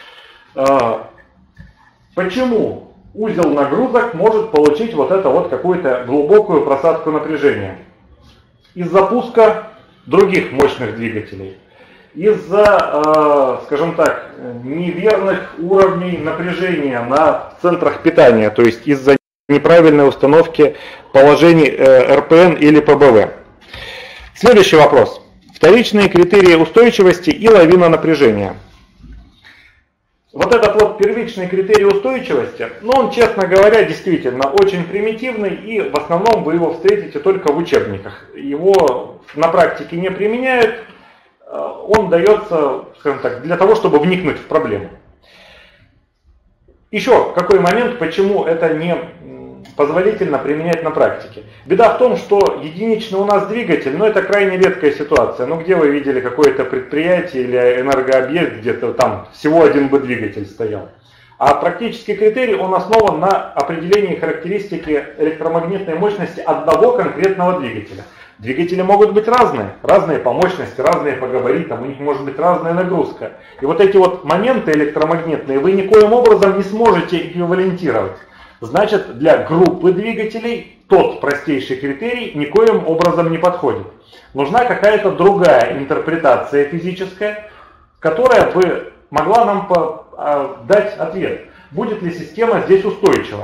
Почему узел нагрузок может получить вот это вот какую-то глубокую просадку напряжения? Из-за пуска других мощных двигателей. Из-за, скажем так, неверных уровней напряжения на центрах питания, то есть из-за неправильной установки положений эр пэ эн или пэ бэ вэ. Следующий вопрос. Вторичные критерии устойчивости и лавина напряжения. Вот этот вот первичный критерий устойчивости, ну он, честно говоря, действительно очень примитивный, и в основном вы его встретите только в учебниках. Его на практике не применяют, он дается, скажем так, для того, чтобы вникнуть в проблему. Еще какой момент, почему это не позволительно применять на практике. Беда в том, что единичный у нас двигатель, но это крайне редкая ситуация. Ну где вы видели какое-то предприятие или энергообъект, где-то там всего один бы двигатель стоял. А практический критерий, он основан на определении характеристики электромагнитной мощности одного конкретного двигателя. Двигатели могут быть разные, разные по мощности, разные по габаритам, у них может быть разная нагрузка. И вот эти вот моменты электромагнитные вы никоим образом не сможете эквивалентировать. Значит, для группы двигателей тот простейший критерий никоим образом не подходит. Нужна какая-то другая интерпретация физическая, которая бы могла нам по, дать ответ, будет ли система здесь устойчива.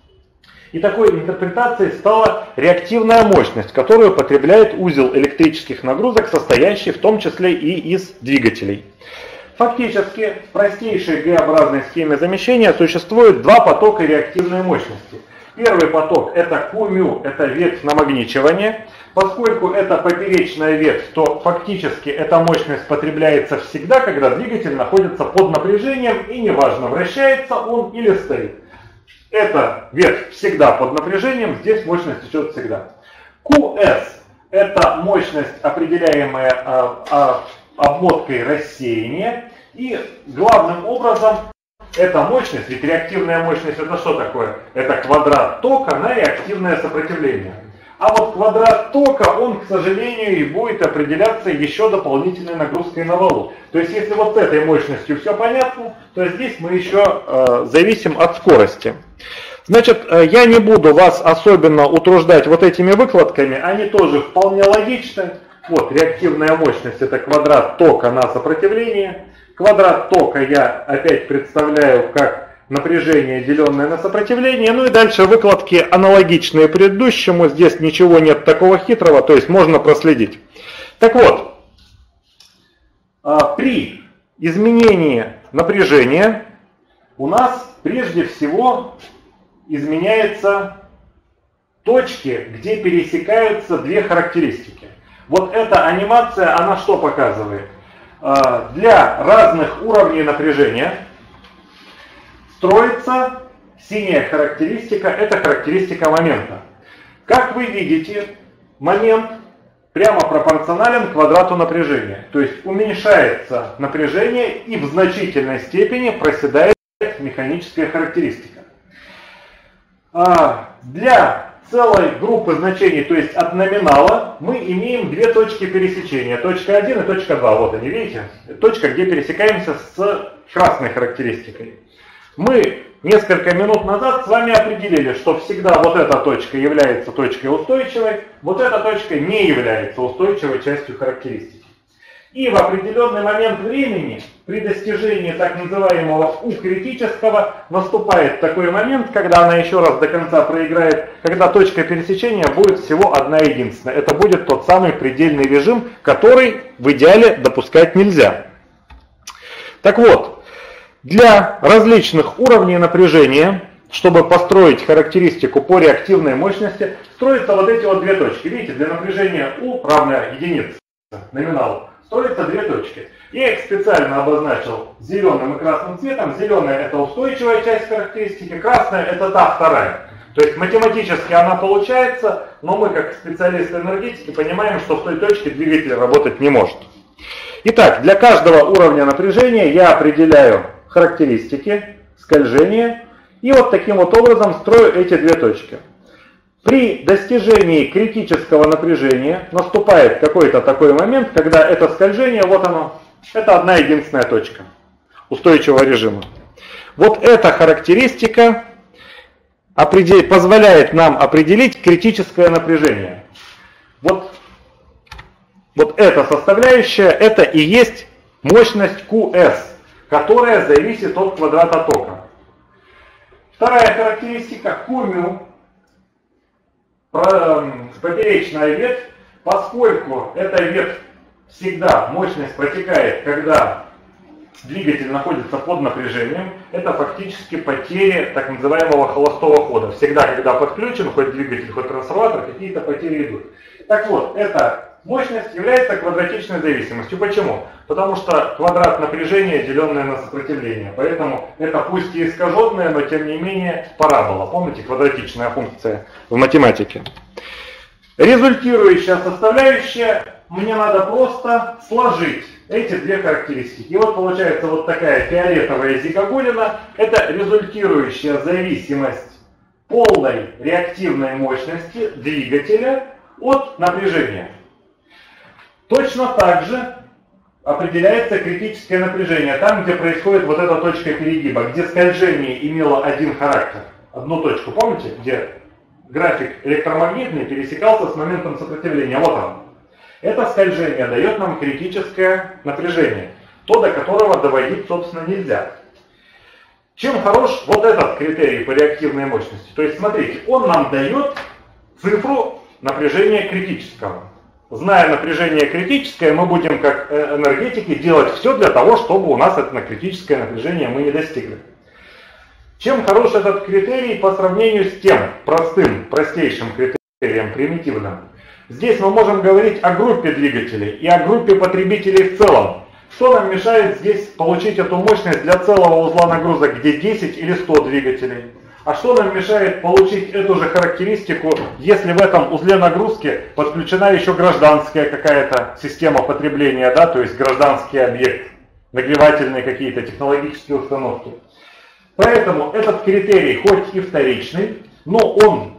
И такой интерпретацией стала реактивная мощность, которую потребляет узел электрических нагрузок, состоящий в том числе и из двигателей. Фактически в простейшей Г-образной схеме замещения существует два потока реактивной мощности. Первый поток это Q-μ, это ветвь намагничивания. Поскольку это поперечная ветвь, то фактически эта мощность потребляется всегда, когда двигатель находится под напряжением, и неважно, вращается он или стоит. Эта ветвь всегда под напряжением, здесь мощность течет всегда. Q S это мощность, определяемая а, а, обмоткой рассеяния. И главным образом эта мощность, ведь реактивная мощность это что такое? Это квадрат тока на реактивное сопротивление. А вот квадрат тока, он, к сожалению, и будет определяться еще дополнительной нагрузкой на валу. То есть, если вот с этой мощностью все понятно, то здесь мы еще э, зависим от скорости. Значит, э, я не буду вас особенно утруждать вот этими выкладками, они тоже вполне логичны. Вот, реактивная мощность это квадрат тока на сопротивление. Квадрат тока я опять представляю как напряжение, деленное на сопротивление. Ну и дальше выкладки аналогичные предыдущему. Здесь ничего нет такого хитрого, то есть можно проследить. Так вот, при изменении напряжения у нас прежде всего изменяются точки, где пересекаются две характеристики. Вот эта анимация, она что показывает? Для разных уровней напряжения строится синяя характеристика, это характеристика момента. Как вы видите, момент прямо пропорционален квадрату напряжения. То есть уменьшается напряжение и в значительной степени проседает механическая характеристика. Для целой группы значений, то есть от номинала, мы имеем две точки пересечения. Точка один и точка два. Вот они, видите? Точка, где пересекаемся с красной характеристикой. Мы несколько минут назад с вами определили, что всегда вот эта точка является точкой устойчивой, вот эта точка не является устойчивой частью характеристики. И в определенный момент времени, при достижении так называемого У критического, наступает такой момент, когда она еще раз до конца проиграет, когда точка пересечения будет всего одна единственная. Это будет тот самый предельный режим, который в идеале допускать нельзя. Так вот, для различных уровней напряжения, чтобы построить характеристику по реактивной мощности, строятся вот эти вот две точки. Видите, для напряжения У равное единице, номинал, строятся две точки. Я их специально обозначил зеленым и красным цветом. Зеленая — это устойчивая часть характеристики, красная — это та вторая. То есть математически она получается, но мы как специалисты энергетики понимаем, что в той точке двигатель работать не может. Итак, для каждого уровня напряжения я определяю характеристики, скольжение, и вот таким вот образом строю эти две точки. При достижении критического напряжения наступает какой-то такой момент, когда это скольжение, вот оно, это одна единственная точка устойчивого режима. Вот эта характеристика позволяет нам определить критическое напряжение. Вот, вот эта составляющая, это и есть мощность Q S, которая зависит от квадрата тока. Вторая характеристика Qμ. Поперечная ветвь, поскольку эта ветвь всегда, мощность протекает, когда двигатель находится под напряжением, это фактически потери так называемого холостого хода. Всегда, когда подключен, хоть двигатель, хоть трансформатор, какие-то потери идут. Так вот, эта мощность является квадратичной зависимостью. Почему? Потому что квадрат напряжения, деленное на сопротивление. Поэтому это пусть и искаженная, но тем не менее парабола. Помните, квадратичная функция в математике. Результирующая составляющая, мне надо просто сложить эти две характеристики. И вот получается вот такая фиолетовая зигогулина. Это результирующая зависимость полной реактивной мощности двигателя от напряжения. Точно так же определяется критическое напряжение, там, где происходит вот эта точка перегиба, где скольжение имело один характер, одну точку, помните, где график электромагнитный пересекался с моментом сопротивления, вот он. Это скольжение дает нам критическое напряжение, то, до которого доводить, собственно, нельзя. Чем хорош вот этот критерий по реактивной мощности? То есть, смотрите, он нам дает цифру напряжения критического. Зная напряжение критическое, мы будем, как энергетики, делать все для того, чтобы у нас это критическое напряжение мы не достигли. Чем хорош этот критерий по сравнению с тем простым, простейшим критерием, примитивным? Здесь мы можем говорить о группе двигателей и о группе потребителей в целом. Что нам мешает здесь получить эту мощность для целого узла нагрузок, где десять или сто двигателей? А что нам мешает получить эту же характеристику, если в этом узле нагрузки подключена еще гражданская какая-то система потребления, да, то есть гражданский объект, нагревательные какие-то технологические установки. Поэтому этот критерий хоть и вторичный, но он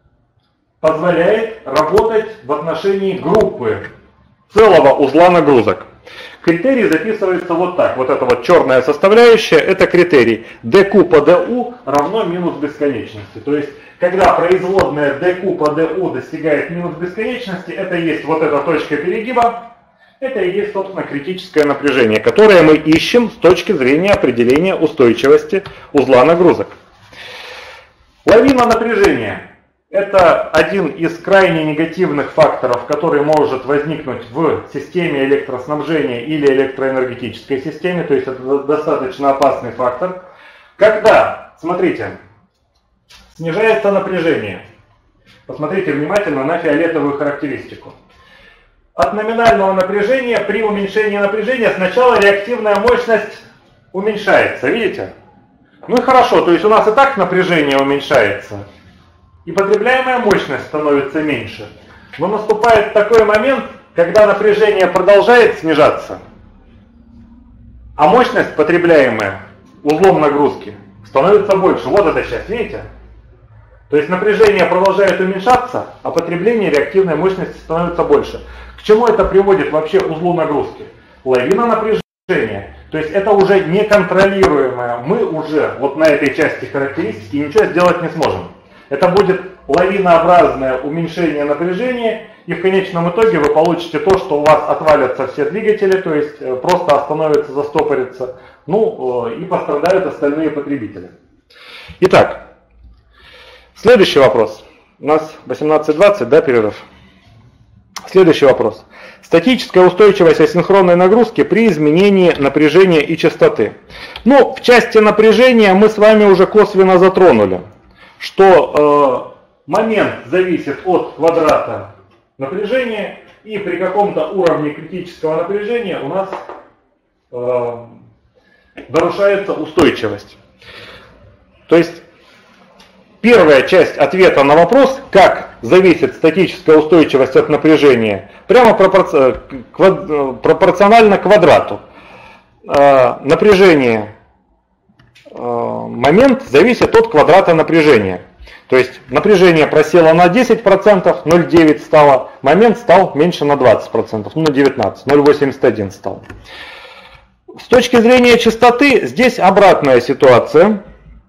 позволяет работать в отношении группы целого узла нагрузок. Критерий записывается вот так. Вот эта вот черная составляющая, это критерий. dQ по du равно минус бесконечности. То есть, когда производная dQ по du достигает минус бесконечности, это и есть вот эта точка перегиба, это и есть, собственно, критическое напряжение, которое мы ищем с точки зрения определения устойчивости узла нагрузок. Лавина напряжения. Это один из крайне негативных факторов, который может возникнуть в системе электроснабжения или электроэнергетической системе, то есть это достаточно опасный фактор. Когда, смотрите, снижается напряжение, посмотрите внимательно на фиолетовую характеристику. От номинального напряжения при уменьшении напряжения сначала реактивная мощность уменьшается, видите? Ну и хорошо, то есть у нас и так напряжение уменьшается. И потребляемая мощность становится меньше. Но наступает такой момент, когда напряжение продолжает снижаться, а мощность, потребляемая узлом нагрузки, становится больше. Вот эта часть, видите? То есть напряжение продолжает уменьшаться, а потребление реактивной мощности становится больше. К чему это приводит вообще узлу нагрузки? Лавина напряжения То есть это уже неконтролируемое. Мы уже вот на этой части характеристики ничего сделать не сможем. Это будет лавинообразное уменьшение напряжения, и в конечном итоге вы получите то, что у вас отвалятся все двигатели, то есть просто остановится, застопорится, ну и пострадают остальные потребители. Итак, следующий вопрос. У нас восемнадцать двадцать, да, перерыв? Следующий вопрос. Статическая устойчивость асинхронной нагрузки при изменении напряжения и частоты. Ну, в части напряжения мы с вами уже косвенно затронули, что э, момент зависит от квадрата напряжения, и при каком-то уровне критического напряжения у нас э, нарушается устойчивость. То есть первая часть ответа на вопрос, как зависит статическая устойчивость от напряжения, прямо пропорционально квадрату. Напряжение, момент зависит от квадрата напряжения. То есть напряжение просело на десять процентов, ноль целых девять десятых стало, момент стал меньше на двадцать процентов, ну на девятнадцать, ноль целых восемьдесят один стал. С точки зрения частоты здесь обратная ситуация.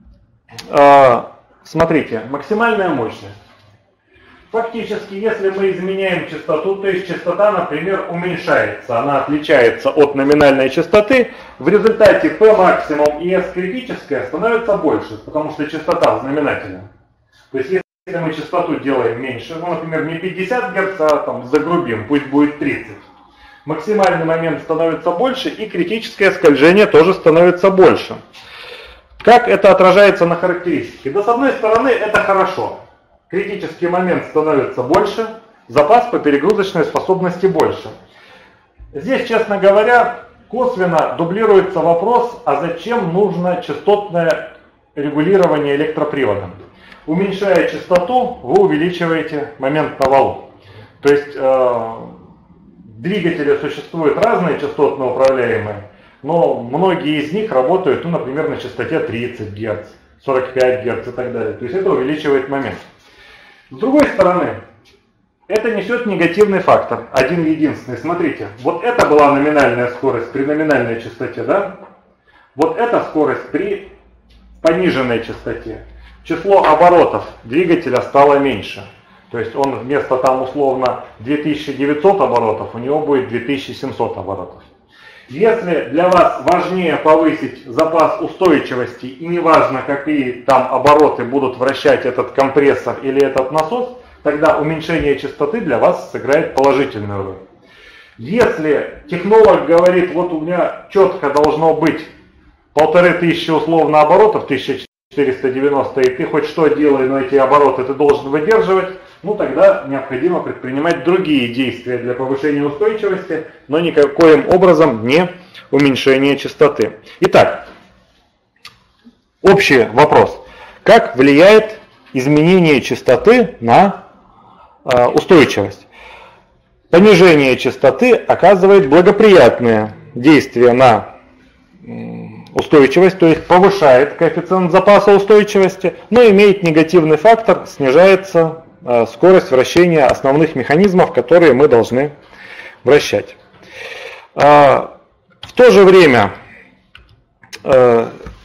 Смотрите, максимальная мощность. Фактически, если мы изменяем частоту, то есть частота, например, уменьшается, она отличается от номинальной частоты, в результате P максимум и S критическая становится больше, потому что частота в знаменателе. То есть если мы частоту делаем меньше, ну, например, не пятьдесят герц, а там загрубим, пусть будет тридцать, максимальный момент становится больше, и критическое скольжение тоже становится больше. Как это отражается на характеристике? Да, с одной стороны, это хорошо. Критический момент становится больше, запас по перегрузочной способности больше. Здесь, честно говоря, косвенно дублируется вопрос, а зачем нужно частотное регулирование электроприводом? Уменьшая частоту, вы увеличиваете момент на валу. То есть э, двигатели существуют разные, частотно управляемые, но многие из них работают, ну, например, на частоте тридцать герц, сорок пять герц и так далее. То есть это увеличивает момент. С другой стороны, это несет негативный фактор, один единственный. Смотрите, вот это была номинальная скорость при номинальной частоте, да? Вот эта скорость при пониженной частоте. Число оборотов двигателя стало меньше. То есть он вместо там условно две тысячи девятьсот оборотов, у него будет две тысячи семьсот оборотов. Если для вас важнее повысить запас устойчивости, и неважно, какие там обороты будут вращать этот компрессор или этот насос, тогда уменьшение частоты для вас сыграет положительную роль. Если технолог говорит, вот у меня четко должно быть полторы тысячи условно оборотов, тысяча четыреста девяносто, и ты хоть что делай, но эти обороты ты должен выдерживать, ну тогда необходимо предпринимать другие действия для повышения устойчивости, но никаким образом не уменьшение частоты. Итак, общий вопрос. Как влияет изменение частоты на э, устойчивость? Понижение частоты оказывает благоприятное действие на устойчивость, то есть повышает коэффициент запаса устойчивости, но имеет негативный фактор, снижается э, скорость вращения основных механизмов, которые мы должны вращать. Э, в то же время э,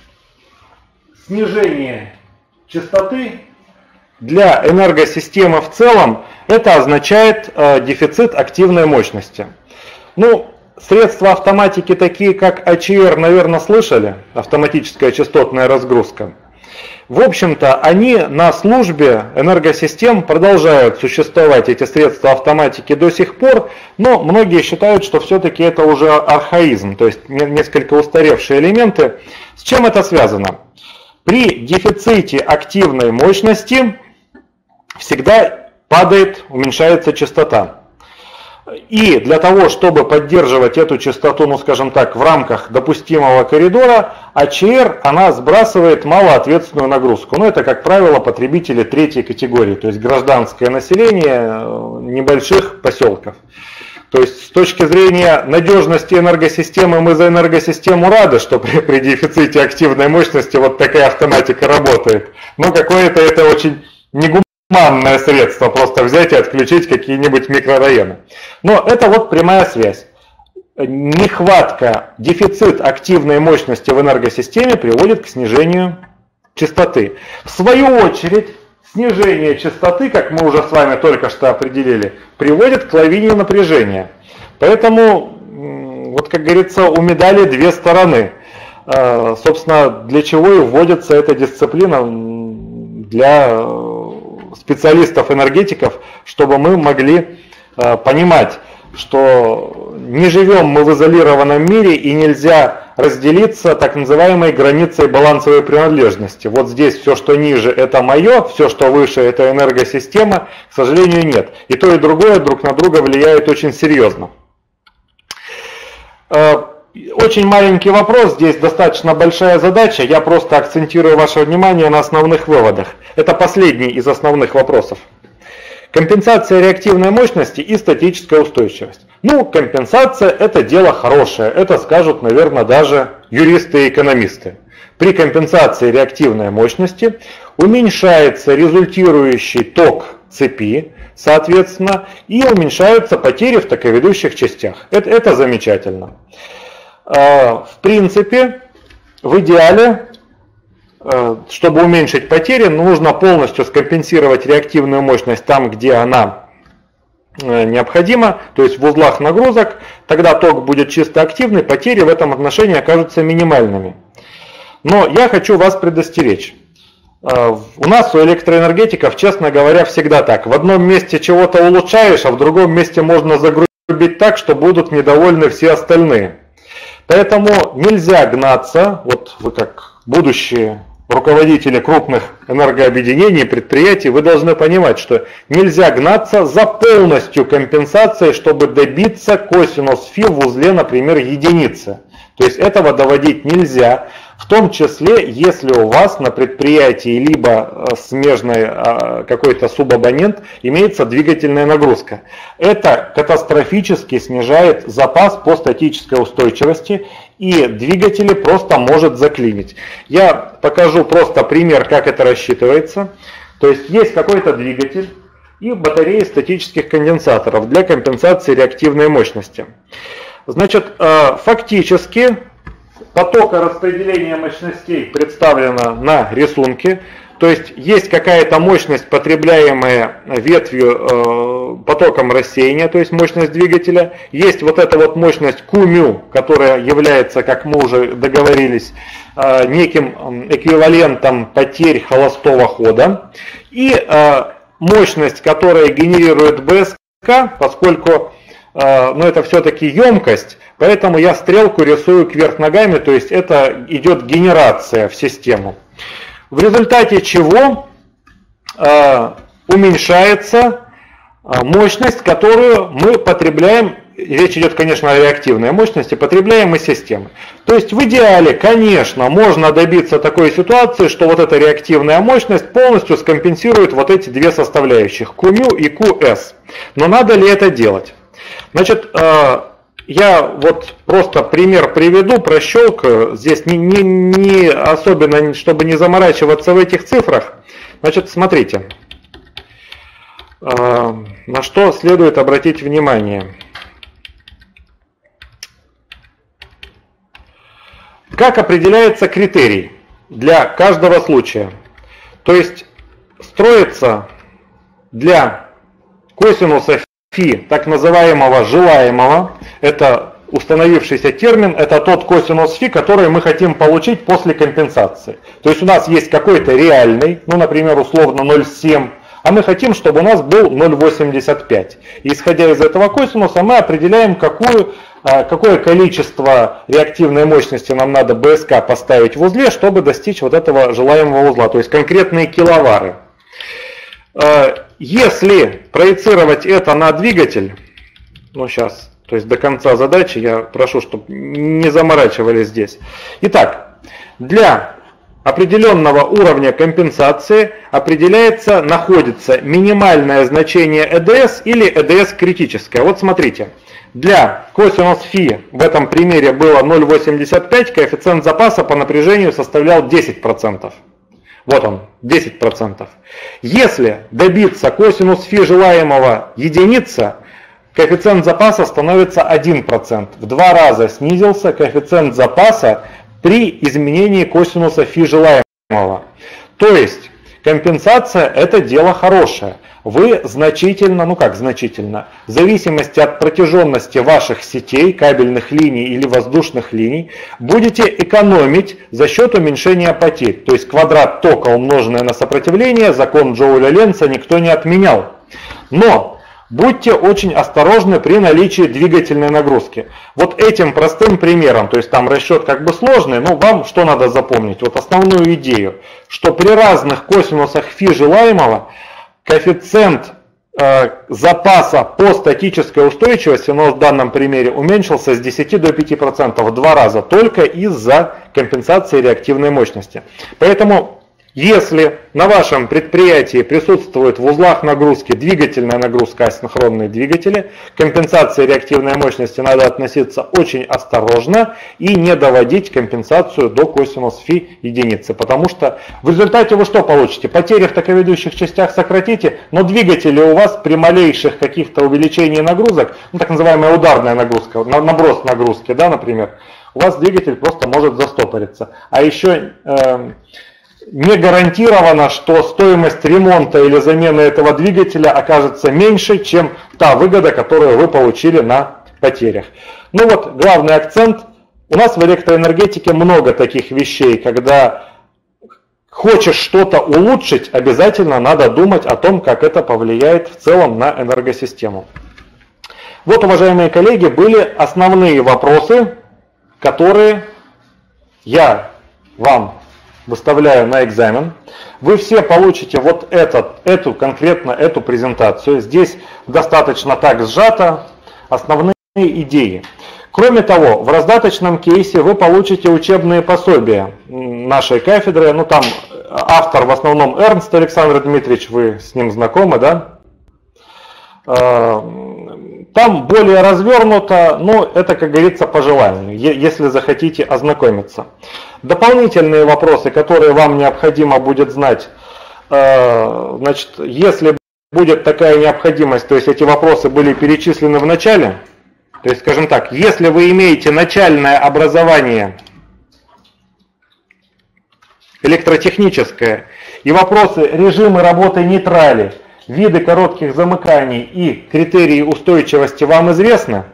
снижение частоты для энергосистемы в целом это означает э, дефицит активной мощности. Ну, средства автоматики, такие как эй эйч ар, наверное, слышали, автоматическая частотная разгрузка. В общем-то, они на службе энергосистем продолжают существовать, эти средства автоматики, до сих пор, но многие считают, что все-таки это уже архаизм, то есть несколько устаревшие элементы. С чем это связано? При дефиците активной мощности всегда падает, уменьшается частота. И для того, чтобы поддерживать эту частоту, ну скажем так, в рамках допустимого коридора, эй эйч ар, она сбрасывает малоответственную нагрузку. Ну это, как правило, потребители третьей категории, то есть гражданское население небольших поселков. То есть с точки зрения надежности энергосистемы мы за энергосистему рады, что при, при дефиците активной мощности вот такая автоматика работает. Но какое-то это очень негуманное манное средство, просто взять и отключить какие-нибудь микрорайоны. Но это вот прямая связь. нехватка, дефицит активной мощности в энергосистеме приводит к снижению частоты. В свою очередь, снижение частоты, как мы уже с вами только что определили, приводит к лавине напряжения. Поэтому, вот как говорится, у медали две стороны. Собственно, для чего и вводится эта дисциплина для специалистов-энергетиков, чтобы мы могли понимать, что не живем мы в изолированном мире и нельзя разделиться так называемой границей балансовой принадлежности. Вот здесь все, что ниже, это мое, все, что выше, это энергосистема. К сожалению, нет. И то, и другое друг на друга влияет очень серьезно. Очень маленький вопрос, здесь достаточно большая задача, я просто акцентирую ваше внимание на основных выводах. Это последний из основных вопросов. Компенсация реактивной мощности и статическая устойчивость. Ну, компенсация – это дело хорошее, это скажут, наверное, даже юристы и экономисты. При компенсации реактивной мощности уменьшается результирующий ток цепи, соответственно, и уменьшаются потери в токоведущих частях. Это, это замечательно. В принципе, в идеале, чтобы уменьшить потери, нужно полностью скомпенсировать реактивную мощность там, где она необходима, то есть в узлах нагрузок, тогда ток будет чисто активный, потери в этом отношении окажутся минимальными. Но я хочу вас предостеречь. У нас, у электроэнергетиков, честно говоря, всегда так. В одном месте чего-то улучшаешь, а в другом месте можно загрузить так, что будут недовольны все остальные. Поэтому нельзя гнаться, вот вы как будущие руководители крупных энергообъединений, предприятий, вы должны понимать, что нельзя гнаться за полностью компенсацией, чтобы добиться косинус фи в узле, например, единицы. То есть этого доводить нельзя, в том числе, если у вас на предприятии либо смежный какой-то субабонент имеется двигательная нагрузка. Это катастрофически снижает запас по статической устойчивости, и двигатели просто может заклинить. Я покажу просто пример, как это рассчитывается. То есть есть какой-то двигатель и батареи статических конденсаторов для компенсации реактивной мощности. Значит, фактически потокораспределение мощностей представлено на рисунке. То есть есть какая-то мощность, потребляемая ветвью э, потоком рассеяния, то есть мощность двигателя. Есть вот эта вот мощность Qμ, которая является, как мы уже договорились, э, неким эквивалентом потерь холостого хода. И э, мощность, которая генерирует БСК, поскольку э, ну, это все-таки емкость, поэтому я стрелку рисую кверх ногами, то есть это идет генерация в систему. В результате чего э, уменьшается э, мощность, которую мы потребляем, речь идет, конечно, о реактивной мощности, потребляемой системы. То есть в идеале, конечно, можно добиться такой ситуации, что вот эта реактивная мощность полностью скомпенсирует вот эти две составляющих, Qμ и Qs. Но надо ли это делать? Значит, э, я вот просто пример приведу, прощелкаю, здесь не, не, не особенно, чтобы не заморачиваться в этих цифрах. Значит, смотрите, э, на что следует обратить внимание. Как определяется критерий для каждого случая? То есть строится для косинуса фи, так называемого желаемого, это установившийся термин, это тот косинус фи, который мы хотим получить после компенсации. То есть у нас есть какой-то реальный, ну, например, условно ноль целых семь, а мы хотим, чтобы у нас был ноль целых восемьдесят пять. И исходя из этого косинуса мы определяем, какую, какое количество реактивной мощности нам надо БСК поставить в узле, чтобы достичь вот этого желаемого узла, то есть конкретные киловары. Если проецировать это на двигатель, ну сейчас, то есть до конца задачи, я прошу, чтобы не заморачивались здесь. Итак, для определенного уровня компенсации определяется, находится минимальное значение ЭДС или ЭДС критическое. Вот смотрите, для косинус фи в этом примере было ноль целых восемьдесят пять, коэффициент запаса по напряжению составлял десять процентов. Вот он, десять процентов. Если добиться косинус фи желаемого единица, коэффициент запаса становится один процент. В два раза снизился коэффициент запаса при изменении косинуса φ желаемого. То есть компенсация – это дело хорошее. Вы значительно, ну как значительно, в зависимости от протяженности ваших сетей, кабельных линий или воздушных линий, будете экономить за счет уменьшения потерь. То есть квадрат тока, умноженное на сопротивление, закон Джоуля-Ленца никто не отменял. Но будьте очень осторожны при наличии двигательной нагрузки. Вот этим простым примером, то есть там расчет как бы сложный, но вам что надо запомнить? Вот основную идею, что при разных косинусах φ желаемого коэффициент э, запаса по статической устойчивости, но в данном примере уменьшился с десяти до пяти процентов в два раза только из-за компенсации реактивной мощности. Поэтому если на вашем предприятии присутствует в узлах нагрузки двигательная нагрузка, асинхронные двигатели, к компенсации реактивной мощности надо относиться очень осторожно и не доводить компенсацию до косинус φ единицы, потому что в результате вы что получите? Потери в токоведущих частях сократите, но двигатели у вас при малейших каких-то увеличении нагрузок, ну, так называемая ударная нагрузка, наброс нагрузки, да, например, у вас двигатель просто может застопориться. А еще э, не гарантировано, что стоимость ремонта или замены этого двигателя окажется меньше, чем та выгода, которую вы получили на потерях. Ну вот, главный акцент. У нас в электроэнергетике много таких вещей, когда хочешь что-то улучшить, обязательно надо думать о том, как это повлияет в целом на энергосистему. Вот, уважаемые коллеги, были основные вопросы, которые я вам выставляю на экзамен. Вы все получите вот этот, эту конкретно эту презентацию. Здесь достаточно так сжато основные идеи. Кроме того, в раздаточном кейсе вы получите учебные пособия нашей кафедры. Ну там автор в основном Эрнст Александр Дмитриевич, вы с ним знакомы, да? Там более развернуто, но это, как говорится, по желанию, если захотите ознакомиться. Дополнительные вопросы, которые вам необходимо будет знать, значит, если будет такая необходимость, то есть эти вопросы были перечислены в начале, то есть, скажем так, если вы имеете начальное образование электротехническое и вопросы режимы работы нейтрали, виды коротких замыканий и критерии устойчивости вам известны,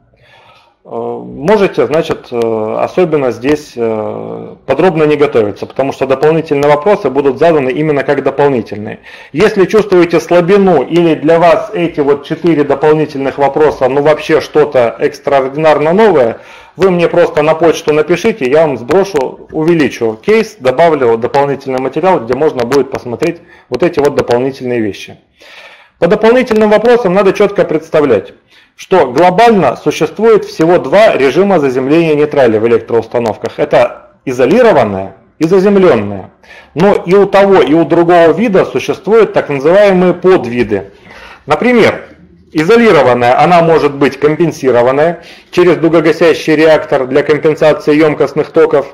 можете, значит, особенно здесь подробно не готовиться, потому что дополнительные вопросы будут заданы именно как дополнительные. Если чувствуете слабину или для вас эти вот четыре дополнительных вопроса, ну вообще что-то экстраординарно новое, вы мне просто на почту напишите, я вам сброшу, увеличу кейс, добавлю дополнительный материал, где можно будет посмотреть вот эти вот дополнительные вещи. По дополнительным вопросам надо четко представлять, что глобально существует всего два режима заземления нейтрали в электроустановках. Это изолированная и заземленная. Но и у того, и у другого вида существуют так называемые подвиды. Например, изолированная, она может быть компенсированная через дугогасящий реактор для компенсации емкостных токов.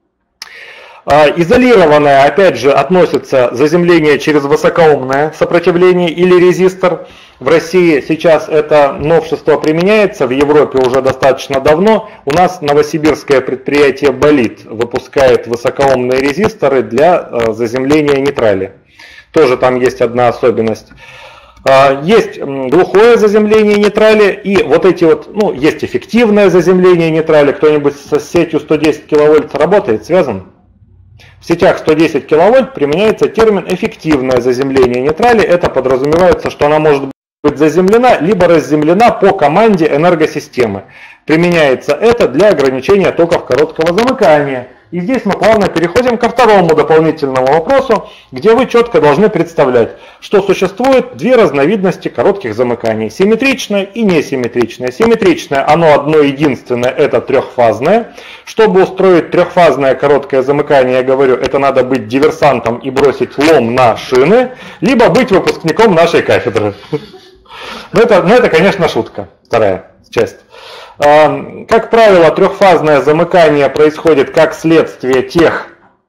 Изолированная, опять же, относится заземление через высокоомное сопротивление или резистор. В России сейчас это новшество применяется, в Европе уже достаточно давно. У нас новосибирское предприятие «Болит» выпускает высокоомные резисторы для заземления нейтрали. Тоже там есть одна особенность. Есть глухое заземление нейтрали и вот эти вот, ну, есть эффективное заземление нейтрали. Кто-нибудь со сетью сто десять киловольт работает, связан? В сетях сто десять киловольт применяется термин «эффективное заземление нейтрали». Это подразумевается, что она может быть заземлена, либо разземлена по команде энергосистемы. Применяется это для ограничения токов короткого замыкания. И здесь мы плавно переходим ко второму дополнительному вопросу, где вы четко должны представлять, что существует две разновидности коротких замыканий. Симметричное и несимметричное. Симметричное, оно одно единственное, это трехфазное. Чтобы устроить трехфазное короткое замыкание, я говорю, это надо быть диверсантом и бросить лом на шины, либо быть выпускником нашей кафедры. Но это, но это, конечно, шутка, вторая часть. Как правило, трехфазное замыкание происходит как следствие тех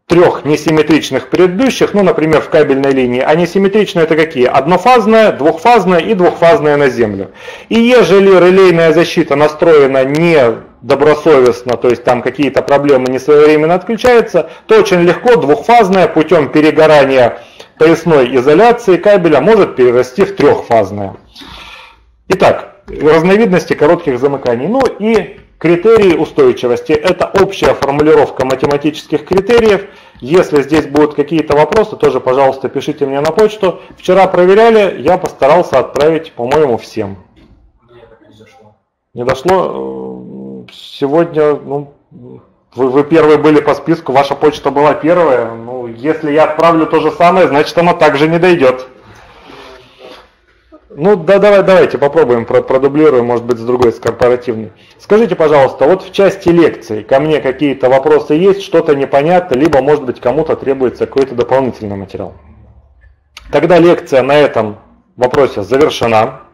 трех несимметричных предыдущих, ну, например, в кабельной линии. А несимметричные это какие? Однофазная, двухфазная и двухфазная на землю. И ежели релейная защита настроена не добросовестно, то есть там какие-то проблемы не своевременно отключаются, то очень легко двухфазная путем перегорания поясной изоляции кабеля может перерасти в трехфазное. Итак, разновидности коротких замыканий. Ну и критерии устойчивости. Это общая формулировка математических критериев. Если здесь будут какие-то вопросы, тоже, пожалуйста, пишите мне на почту. Вчера проверяли, я постарался отправить, по-моему, всем. Мне так не дошло. Не дошло? Сегодня, ну, вы, вы первые были по списку, ваша почта была первая. Ну, если я отправлю то же самое, значит, она также не дойдет. Ну, да, давай, давайте попробуем, продублируем, может быть, с другой, с корпоративной. Скажите, пожалуйста, вот в части лекций ко мне какие-то вопросы есть, что-то непонятно, либо, может быть, кому-то требуется какой-то дополнительный материал. Тогда лекция на этом вопросе завершена.